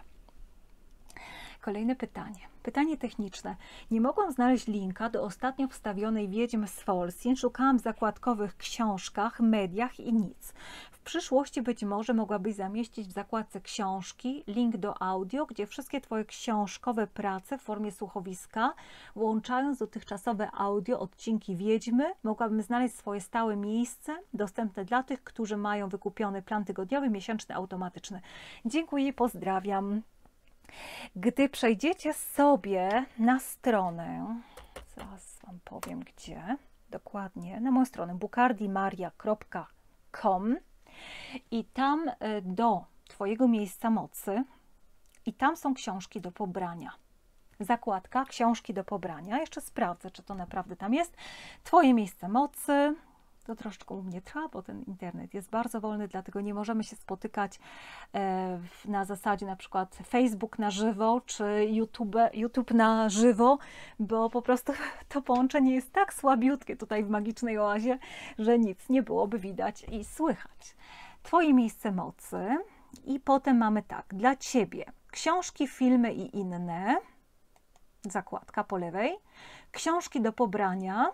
Kolejne pytanie. Pytanie techniczne. Nie mogłam znaleźć linka do ostatnio wstawionej Wiedźm z Folsien. Szukałam w zakładkowych książkach, mediach i nic. W przyszłości być może mogłabyś zamieścić w zakładce książki link do audio, gdzie wszystkie twoje książkowe prace w formie słuchowiska, włączając dotychczasowe audio odcinki Wiedźmy, mogłabym znaleźć swoje stałe miejsce dostępne dla tych, którzy mają wykupiony plan tygodniowy, miesięczny, automatyczny. Dziękuję, pozdrawiam. Gdy przejdziecie sobie na stronę, zaraz wam powiem gdzie, dokładnie, na moją stronę bukardimaria kropka com i tam do twojego miejsca mocy i tam są książki do pobrania. Zakładka książki do pobrania. Jeszcze sprawdzę, czy to naprawdę tam jest. Twoje miejsce mocy. To troszeczkę u mnie trwa, bo ten internet jest bardzo wolny, dlatego nie możemy się spotykać na zasadzie na przykład Facebook na żywo, czy YouTube, YouTube na żywo, bo po prostu to połączenie jest tak słabiutkie tutaj w Magicznej Oazie, że nic nie byłoby widać i słychać. Twoje miejsce mocy i potem mamy tak, dla Ciebie książki, filmy i inne, zakładka po lewej, książki do pobrania.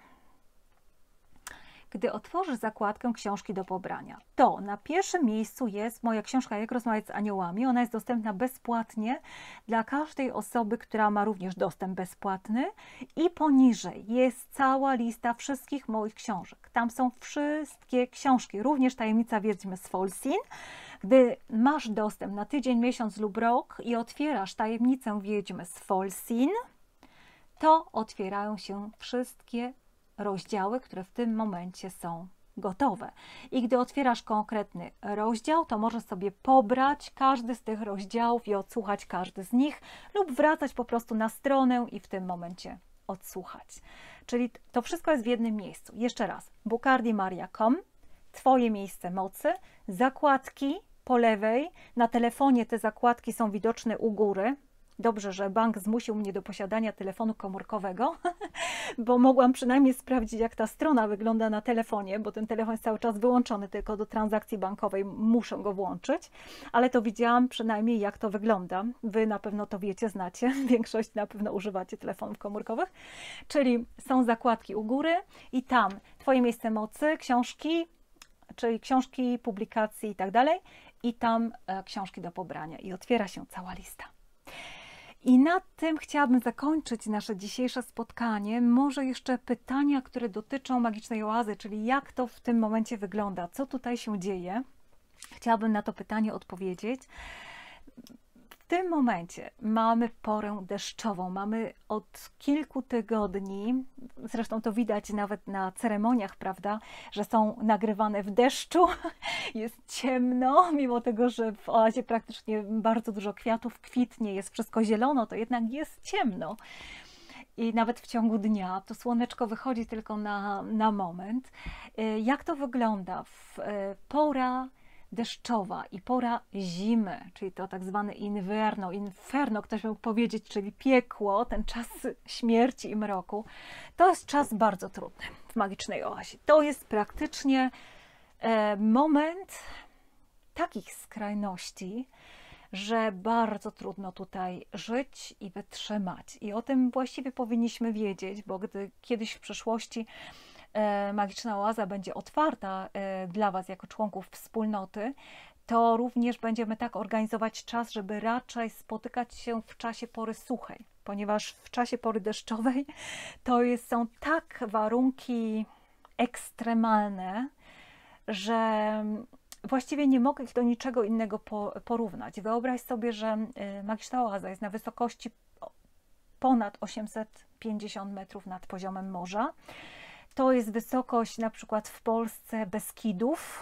Gdy otworzysz zakładkę książki do pobrania, to na pierwszym miejscu jest moja książka Jak rozmawiać z aniołami. Ona jest dostępna bezpłatnie dla każdej osoby, która ma również dostęp bezpłatny. I poniżej jest cała lista wszystkich moich książek. Tam są wszystkie książki, również Tajemnica Wiedźmy z Folsien. Gdy masz dostęp na tydzień, miesiąc lub rok i otwierasz Tajemnicę Wiedźmy z Folsien, to otwierają się wszystkie rozdziały, które w tym momencie są gotowe. I gdy otwierasz konkretny rozdział, to możesz sobie pobrać każdy z tych rozdziałów i odsłuchać każdy z nich lub wracać po prostu na stronę i w tym momencie odsłuchać. Czyli to wszystko jest w jednym miejscu. Jeszcze raz, bukardimaria kropka com, Twoje miejsce mocy, zakładki po lewej, na telefonie te zakładki są widoczne u góry. Dobrze, że bank zmusił mnie do posiadania telefonu komórkowego, bo mogłam przynajmniej sprawdzić, jak ta strona wygląda na telefonie, bo ten telefon jest cały czas wyłączony, tylko do transakcji bankowej muszę go włączyć, ale to widziałam przynajmniej, jak to wygląda. Wy na pewno to wiecie, znacie, większość na pewno używacie telefonów komórkowych, czyli są zakładki u góry i tam Twoje miejsce mocy, książki, czyli książki, publikacje i tak dalej, i tam e, książki do pobrania i otwiera się cała lista. I na tym chciałabym zakończyć nasze dzisiejsze spotkanie. Może jeszcze pytania, które dotyczą Magicznej Oazy, czyli jak to w tym momencie wygląda, co tutaj się dzieje. Chciałabym na to pytanie odpowiedzieć. W tym momencie mamy porę deszczową, mamy od kilku tygodni, zresztą to widać nawet na ceremoniach, prawda, że są nagrywane w deszczu, jest ciemno, mimo tego, że w oazie praktycznie bardzo dużo kwiatów kwitnie, jest wszystko zielono, to jednak jest ciemno. I nawet w ciągu dnia to słoneczko wychodzi tylko na, na moment. Jak to wygląda? W, pora deszczowa i pora zimy, czyli to tak zwane inverno, inferno, ktoś mógł powiedzieć, czyli piekło, ten czas śmierci i mroku, to jest czas bardzo trudny w magicznej oazie. To jest praktycznie e, moment takich skrajności, że bardzo trudno tutaj żyć i wytrzymać. I o tym właściwie powinniśmy wiedzieć, bo gdy kiedyś w przyszłości e, magiczna oaza będzie otwarta e, dla Was jako członków wspólnoty, to również będziemy tak organizować czas, żeby raczej spotykać się w czasie pory suchej, ponieważ w czasie pory deszczowej to jest, są tak warunki ekstremalne, że właściwie nie mogę ich do niczego innego porównać. Wyobraź sobie, że magiczna oaza jest na wysokości ponad osiemset pięćdziesiąt metrów nad poziomem morza. To jest wysokość na przykład w Polsce Beskidów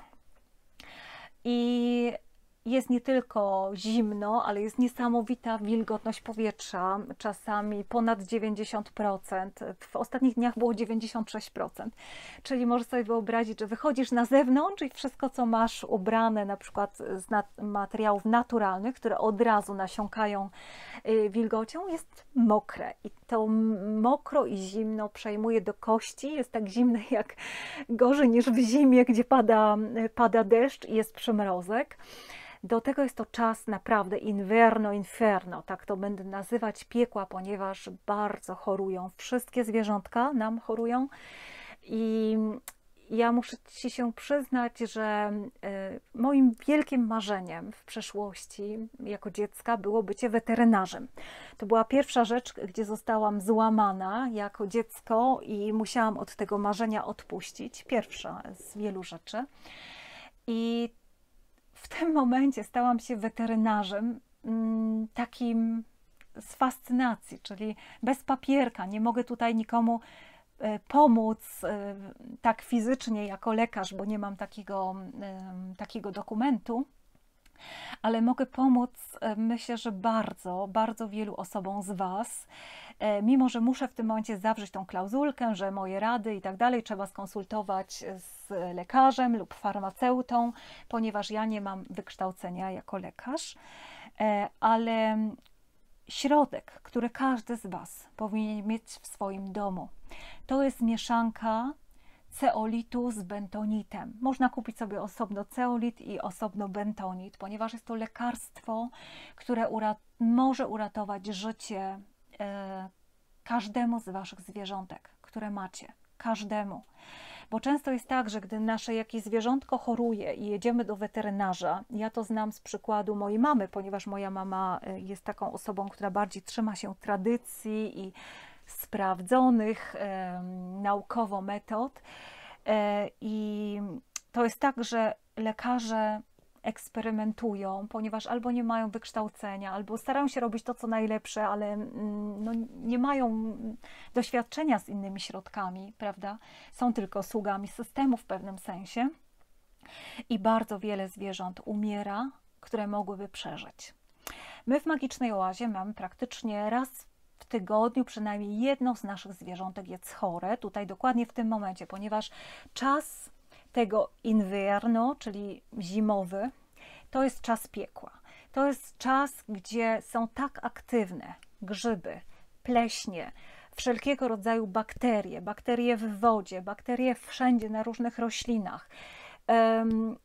i jest nie tylko zimno, ale jest niesamowita wilgotność powietrza, czasami ponad dziewięćdziesiąt procent. W ostatnich dniach było dziewięćdziesiąt sześć procent. Czyli możesz sobie wyobrazić, że wychodzisz na zewnątrz i wszystko, co masz ubrane na przykład z nat materiałów naturalnych, które od razu nasiąkają wilgocią, jest mokre. I to mokro i zimno przejmuje do kości. Jest tak zimne jak gorzej niż w zimie, gdzie pada, pada deszcz i jest przymrozek. Do tego jest to czas naprawdę inverno, inferno, tak to będę nazywać, piekła, ponieważ bardzo chorują. Wszystkie zwierzątka nam chorują i ja muszę Ci się przyznać, że moim wielkim marzeniem w przeszłości jako dziecka było bycie weterynarzem. To była pierwsza rzecz, gdzie zostałam złamana jako dziecko i musiałam od tego marzenia odpuścić. Pierwsza z wielu rzeczy. I w tym momencie stałam się weterynarzem takim z fascynacji, czyli bez papierka. Nie mogę tutaj nikomu pomóc tak fizycznie jako lekarz, bo nie mam takiego, takiego dokumentu, ale mogę pomóc, myślę, że bardzo, bardzo wielu osobom z Was, mimo że muszę w tym momencie zawrzeć tą klauzulkę, że moje rady i tak dalej trzeba skonsultować z lekarzem lub farmaceutą, ponieważ ja nie mam wykształcenia jako lekarz, ale środek, który każdy z Was powinien mieć w swoim domu, to jest mieszanka ceolitu z bentonitem. Można kupić sobie osobno ceolit i osobno bentonit, ponieważ jest to lekarstwo, które urat może uratować życie e, każdemu z Waszych zwierzątek, które macie. Każdemu. Bo często jest tak, że gdy nasze jakieś zwierzątko choruje i jedziemy do weterynarza, ja to znam z przykładu mojej mamy, ponieważ moja mama jest taką osobą, która bardziej trzyma się tradycji i sprawdzonych e, naukowo metod. E, I to jest tak, że lekarze eksperymentują, ponieważ albo nie mają wykształcenia, albo starają się robić to, co najlepsze, ale no, nie mają doświadczenia z innymi środkami, prawda? Są tylko sługami systemu w pewnym sensie. I bardzo wiele zwierząt umiera, które mogłyby przeżyć. My w Magicznej Oazie mamy praktycznie raz w tygodniu przynajmniej jedno z naszych zwierzątek jest chore, tutaj dokładnie w tym momencie, ponieważ czas tego inverno, czyli zimowy, to jest czas piekła. To jest czas, gdzie są tak aktywne grzyby, pleśnie, wszelkiego rodzaju bakterie, bakterie w wodzie, bakterie wszędzie na różnych roślinach, um,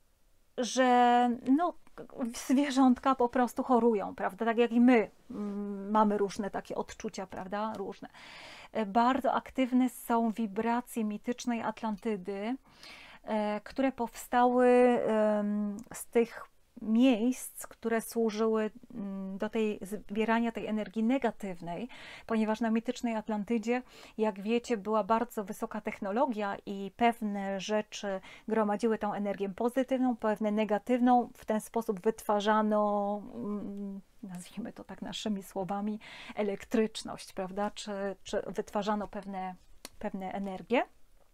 że no, zwierzątka po prostu chorują, prawda? Tak jak i my mm, mamy różne takie odczucia, prawda? Różne. Bardzo aktywne są wibracje mitycznej Atlantydy, e, które powstały e, z tych miejsc, które służyły do tej zbierania tej energii negatywnej, ponieważ na mitycznej Atlantydzie, jak wiecie, była bardzo wysoka technologia i pewne rzeczy gromadziły tą energię pozytywną, pewne negatywną, w ten sposób wytwarzano, nazwijmy to tak naszymi słowami, elektryczność, prawda, czy, czy wytwarzano pewne, pewne energie.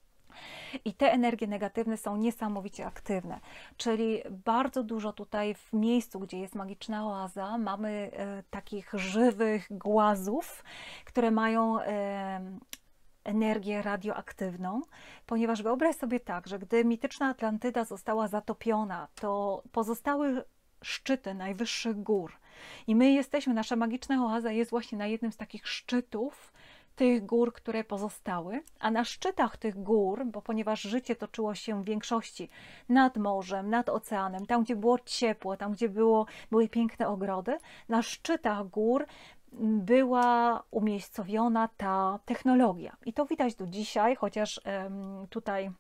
I te energie negatywne są niesamowicie aktywne, czyli bardzo dużo tutaj w miejscu, gdzie jest magiczna oaza, mamy e, takich żywych głazów, które mają e, energię radioaktywną, ponieważ wyobraź sobie tak, że gdy mityczna Atlantyda została zatopiona, to pozostały szczyty najwyższych gór i my jesteśmy, nasza magiczna oaza jest właśnie na jednym z takich szczytów tych gór, które pozostały, a na szczytach tych gór, bo ponieważ życie toczyło się w większości nad morzem, nad oceanem, tam gdzie było ciepło, tam gdzie było, były piękne ogrody, na szczytach gór była umiejscowiona ta technologia. I to widać do dzisiaj, chociaż um, tutaj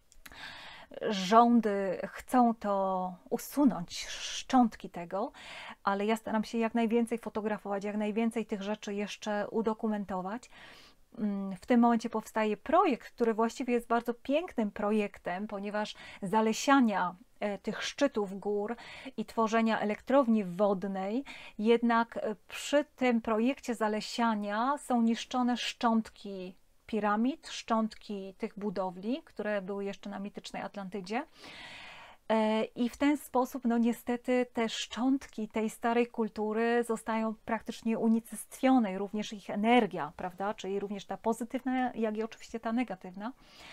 rządy chcą to usunąć, szczątki tego, ale ja staram się jak najwięcej fotografować, jak najwięcej tych rzeczy jeszcze udokumentować. W tym momencie powstaje projekt, który właściwie jest bardzo pięknym projektem, ponieważ zalesiania tych szczytów gór i tworzenia elektrowni wodnej, jednak przy tym projekcie zalesiania są niszczone szczątki piramid, szczątki tych budowli, które były jeszcze na mitycznej Atlantydzie. I w ten sposób, no niestety, te szczątki tej starej kultury zostają praktycznie unicestwione, również ich energia, prawda, czyli również ta pozytywna, jak i oczywiście ta negatywna.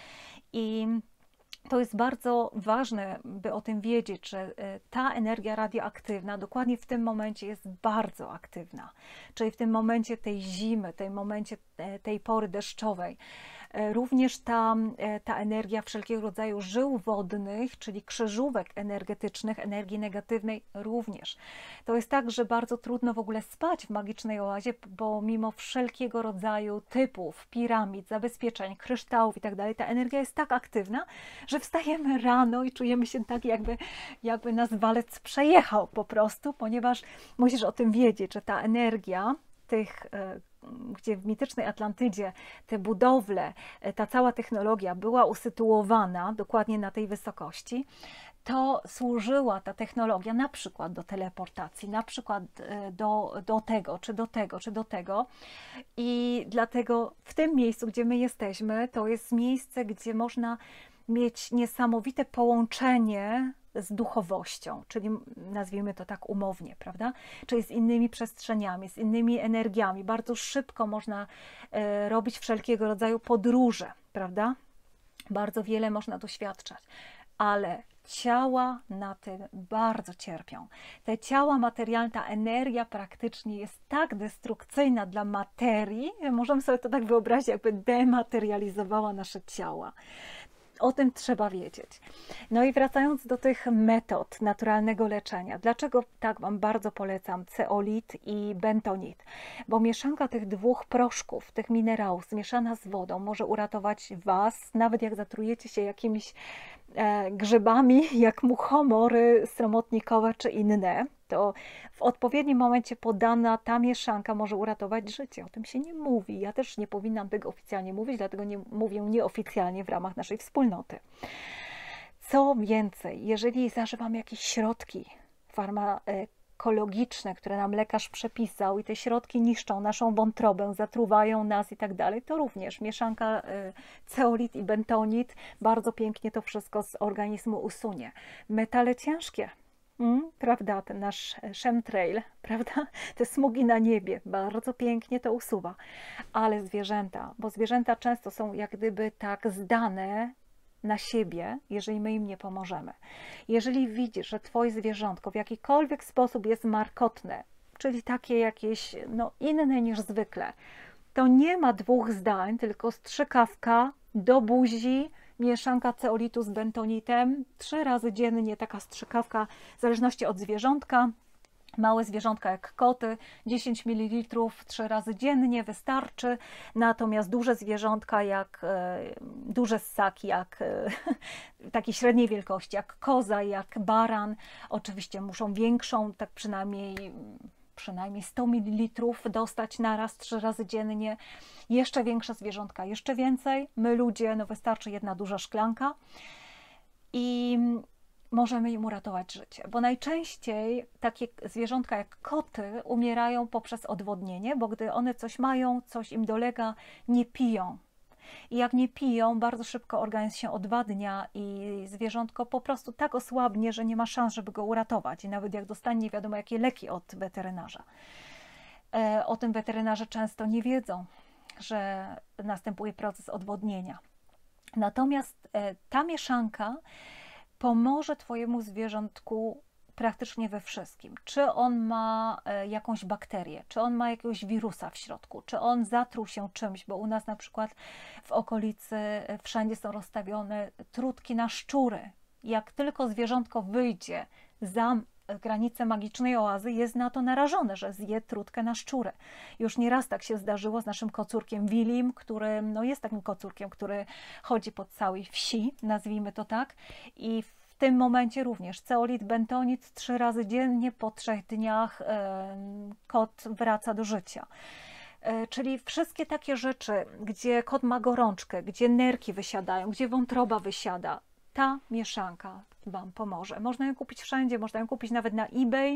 I to jest bardzo ważne, by o tym wiedzieć, że ta energia radioaktywna dokładnie w tym momencie jest bardzo aktywna, czyli w tym momencie tej zimy, tej momencie tej pory deszczowej. Również ta, ta energia wszelkiego rodzaju żył wodnych, czyli krzyżówek energetycznych, energii negatywnej również. To jest tak, że bardzo trudno w ogóle spać w magicznej oazie, bo mimo wszelkiego rodzaju typów, piramid, zabezpieczeń, kryształów i tak dalej, ta energia jest tak aktywna, że wstajemy rano i czujemy się tak, jakby, jakby nas walec przejechał po prostu, ponieważ musisz o tym wiedzieć, że ta energia tych, gdzie w mitycznej Atlantydzie te budowle, ta cała technologia była usytuowana dokładnie na tej wysokości, to służyła ta technologia na przykład do teleportacji, na przykład do, do tego, czy do tego, czy do tego. I dlatego w tym miejscu, gdzie my jesteśmy, to jest miejsce, gdzie można mieć niesamowite połączenie z duchowością, czyli nazwijmy to tak umownie, prawda? Czyli z innymi przestrzeniami, z innymi energiami. Bardzo szybko można e, robić wszelkiego rodzaju podróże, prawda? Bardzo wiele można doświadczać, ale ciała na tym bardzo cierpią. Te ciała materialne, ta energia praktycznie jest tak destrukcyjna dla materii, że możemy sobie to tak wyobrazić, jakby dematerializowała nasze ciała. O tym trzeba wiedzieć. No i wracając do tych metod naturalnego leczenia. Dlaczego tak Wam bardzo polecam ceolit i bentonit? Bo mieszanka tych dwóch proszków, tych minerałów zmieszana z wodą może uratować Was, nawet jak zatrujecie się jakimiś e, grzybami, jak muchomory sromotnikowe czy inne. To w odpowiednim momencie podana ta mieszanka może uratować życie. O tym się nie mówi. Ja też nie powinnam tego oficjalnie mówić, dlatego nie mówię nieoficjalnie w ramach naszej wspólnoty. Co więcej, jeżeli zażywamy jakieś środki farmakologiczne, które nam lekarz przepisał i te środki niszczą naszą wątrobę, zatruwają nas i tak dalej, to również mieszanka ceolit i bentonit bardzo pięknie to wszystko z organizmu usunie. Metale ciężkie. Mm, prawda, ten nasz chemtrail, prawda, te smugi na niebie, bardzo pięknie to usuwa, ale zwierzęta, bo zwierzęta często są jak gdyby tak zdane na siebie, jeżeli my im nie pomożemy. Jeżeli widzisz, że Twoje zwierzątko w jakikolwiek sposób jest markotne, czyli takie jakieś no, inne niż zwykle, to nie ma dwóch zdań, tylko strzykawka do buzi, mieszanka ceolitu z bentonitem, trzy razy dziennie taka strzykawka, w zależności od zwierzątka. Małe zwierzątka jak koty, dziesięć mililitrów trzy razy dziennie wystarczy, natomiast duże zwierzątka jak e, duże ssaki, jak e, takiej średniej wielkości, jak koza, jak baran, oczywiście muszą większą, tak przynajmniej przynajmniej sto mililitrów dostać naraz trzy razy dziennie. Jeszcze większe zwierzątka, jeszcze więcej. My ludzie, no wystarczy jedna duża szklanka i możemy im uratować życie, bo najczęściej takie zwierzątka jak koty umierają poprzez odwodnienie, bo gdy one coś mają, coś im dolega, nie piją. I jak nie piją, bardzo szybko organizm się odwadnia i zwierzątko po prostu tak osłabnie, że nie ma szans, żeby go uratować. I nawet jak dostanie nie wiadomo jakie leki od weterynarza. O tym weterynarze często nie wiedzą. że następuje proces odwodnienia. Natomiast ta mieszanka pomoże Twojemu zwierzątku praktycznie we wszystkim. Czy on ma jakąś bakterię, czy on ma jakiegoś wirusa w środku, czy on zatruł się czymś, bo u nas na przykład w okolicy wszędzie są rozstawione trutki na szczury. Jak tylko zwierzątko wyjdzie za granicę magicznej oazy, jest na to narażone, że zje trutkę na szczurę. Już nieraz tak się zdarzyło z naszym kocurkiem Willim, który no jest takim kocurkiem, który chodzi po całej wsi, nazwijmy to tak, i w tym momencie również ceolit, bentonit trzy razy dziennie, po trzech dniach e, kot wraca do życia. E, czyli wszystkie takie rzeczy, gdzie kot ma gorączkę, gdzie nerki wysiadają, gdzie wątroba wysiada, ta mieszanka Wam pomoże. Można ją kupić wszędzie, można ją kupić nawet na eBay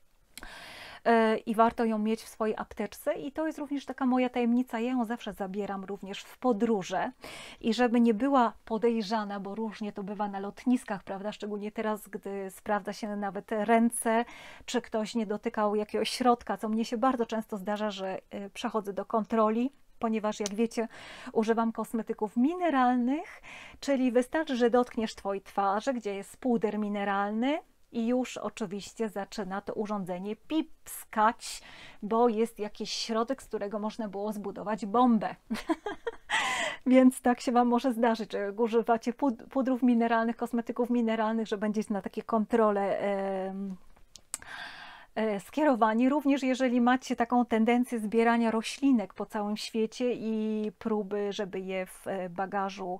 i warto ją mieć w swojej apteczce. I to jest również taka moja tajemnica, ja ją zawsze zabieram również w podróże i żeby nie była podejrzana, bo różnie to bywa na lotniskach, prawda, szczególnie teraz, gdy sprawdza się nawet ręce, czy ktoś nie dotykał jakiegoś środka, co mnie się bardzo często zdarza, że przechodzę do kontroli, ponieważ jak wiecie, używam kosmetyków mineralnych, czyli wystarczy, że dotkniesz Twojej twarzy, gdzie jest puder mineralny i już oczywiście zaczyna to urządzenie pipskać, bo jest jakiś środek, z którego można było zbudować bombę. Więc tak się Wam może zdarzyć, że jak używacie pudrów mineralnych, kosmetyków mineralnych, że będziecie na takie kontrole skierowani, również jeżeli macie taką tendencję zbierania roślinek po całym świecie i próby, żeby je w bagażu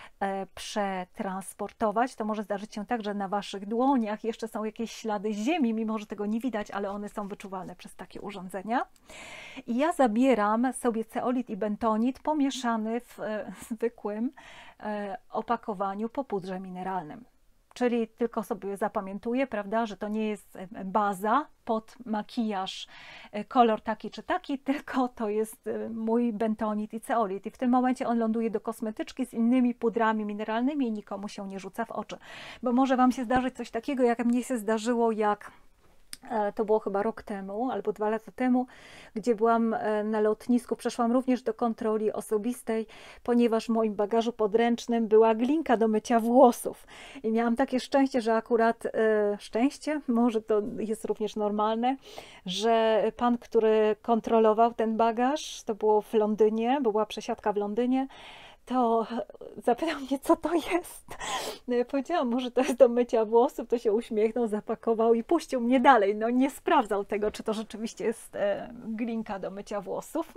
przetransportować, to może zdarzyć się tak, że na Waszych dłoniach jeszcze są jakieś ślady ziemi, mimo że tego nie widać, ale one są wyczuwalne przez takie urządzenia. I ja zabieram sobie ceolit i bentonit pomieszany w zwykłym opakowaniu po pudrze mineralnym. Czyli tylko sobie zapamiętuję, prawda, że to nie jest baza pod makijaż, kolor taki czy taki, tylko to jest mój bentonit i ceolit. I w tym momencie on ląduje do kosmetyczki z innymi pudrami mineralnymi i nikomu się nie rzuca w oczy. Bo może Wam się zdarzyć coś takiego, jak mnie się zdarzyło, jak to było chyba rok temu albo dwa lata temu, gdzie byłam na lotnisku, przeszłam również do kontroli osobistej, ponieważ w moim bagażu podręcznym była glinka do mycia włosów. I miałam takie szczęście, że akurat, e, szczęście, może to jest również normalne, że pan, który kontrolował ten bagaż, to było w Londynie, była przesiadka w Londynie, to zapytał mnie, co to jest. No ja powiedziałam, może to jest do mycia włosów, to się uśmiechnął, zapakował i puścił mnie dalej. No nie sprawdzał tego, czy to rzeczywiście jest e, glinka do mycia włosów.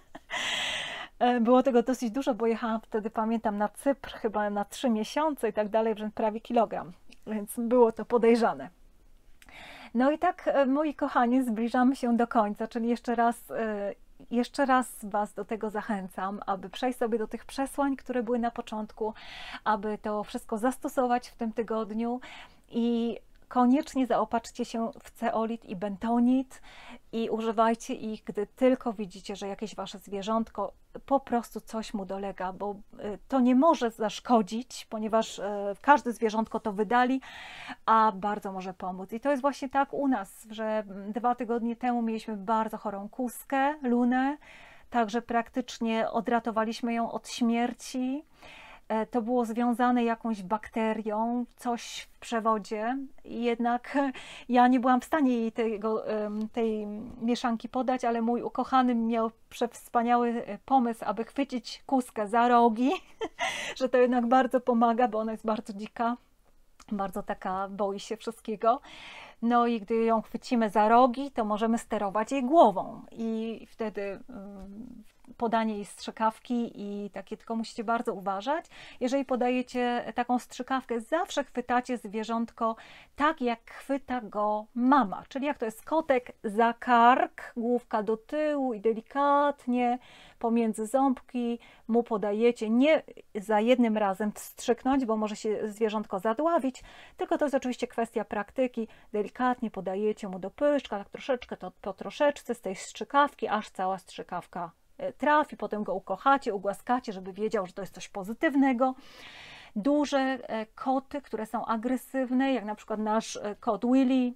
Było tego dosyć dużo, bo jechałam wtedy, pamiętam, na Cypr chyba na trzy miesiące i tak dalej, wręcz prawie kilogram, więc było to podejrzane. No i tak, moi kochani, zbliżamy się do końca, czyli jeszcze raz e, Jeszcze raz Was do tego zachęcam, aby przejść sobie do tych przesłań, które były na początku, aby to wszystko zastosować w tym tygodniu i koniecznie zaopatrzcie się w ceolit i bentonit i używajcie ich, gdy tylko widzicie, że jakieś Wasze zwierzątko po prostu coś mu dolega, bo to nie może zaszkodzić, ponieważ każde zwierzątko to wydali, a bardzo może pomóc. I to jest właśnie tak u nas, że dwa tygodnie temu mieliśmy bardzo chorą kózkę, Lunę, także praktycznie odratowaliśmy ją od śmierci. To było związane jakąś bakterią, coś w przewodzie, jednak ja nie byłam w stanie jej tego, tej mieszanki podać, ale mój ukochany miał przewspaniały pomysł, aby chwycić kózkę za rogi, że to jednak bardzo pomaga, bo ona jest bardzo dzika, bardzo taka, boi się wszystkiego. No i gdy ją chwycimy za rogi, to możemy sterować jej głową i wtedy podanie jej strzykawki i takie, tylko musicie bardzo uważać. Jeżeli podajecie taką strzykawkę, zawsze chwytacie zwierzątko tak, jak chwyta go mama, czyli jak to jest kotek, za kark, główka do tyłu i delikatnie pomiędzy ząbki mu podajecie, nie za jednym razem wstrzyknąć, bo może się zwierzątko zadławić, tylko to jest oczywiście kwestia praktyki. Delikatnie podajecie mu do pyszczka, tak troszeczkę, to po troszeczce z tej strzykawki, aż cała strzykawka trafi, potem go ukochacie, ugłaskacie, żeby wiedział, że to jest coś pozytywnego. Duże koty, które są agresywne, jak na przykład nasz kot Willy,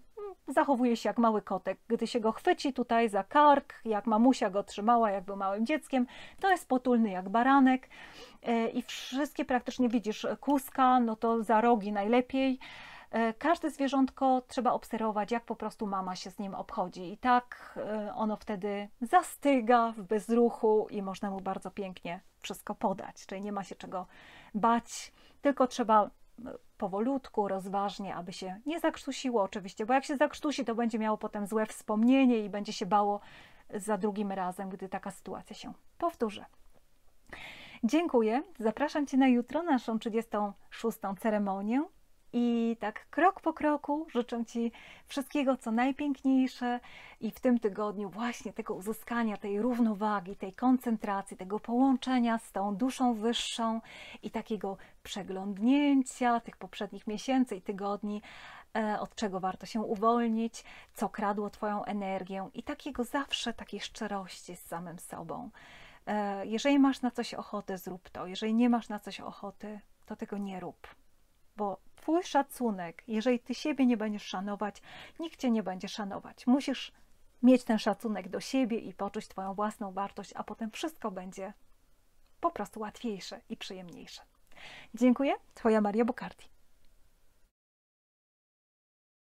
zachowuje się jak mały kotek. Gdy się go chwyci tutaj za kark, jak mamusia go trzymała, jak był małym dzieckiem, to jest potulny jak baranek i wszystkie praktycznie widzisz, kózka, no to za rogi najlepiej. Każde zwierzątko trzeba obserwować, jak po prostu mama się z nim obchodzi i tak ono wtedy zastyga w bezruchu i można mu bardzo pięknie wszystko podać, czyli nie ma się czego bać, tylko trzeba powolutku, rozważnie, aby się nie zakrztusiło oczywiście, bo jak się zakrztusi, to będzie miało potem złe wspomnienie i będzie się bało za drugim razem, gdy taka sytuacja się powtórzy. Dziękuję, zapraszam Cię na jutro, na naszą trzydziestą szóstą ceremonię. I tak krok po kroku życzę Ci wszystkiego, co najpiękniejsze i w tym tygodniu właśnie tego uzyskania tej równowagi, tej koncentracji, tego połączenia z tą duszą wyższą i takiego przeglądnięcia tych poprzednich miesięcy i tygodni, od czego warto się uwolnić, co kradło Twoją energię i takiego zawsze takiej szczerości z samym sobą. Jeżeli masz na coś ochotę, zrób to. Jeżeli nie masz na coś ochoty, to tego nie rób. Bo Twój szacunek, jeżeli Ty siebie nie będziesz szanować, nikt Cię nie będzie szanować. Musisz mieć ten szacunek do siebie i poczuć Twoją własną wartość, a potem wszystko będzie po prostu łatwiejsze i przyjemniejsze. Dziękuję, Twoja Maria Bukardi.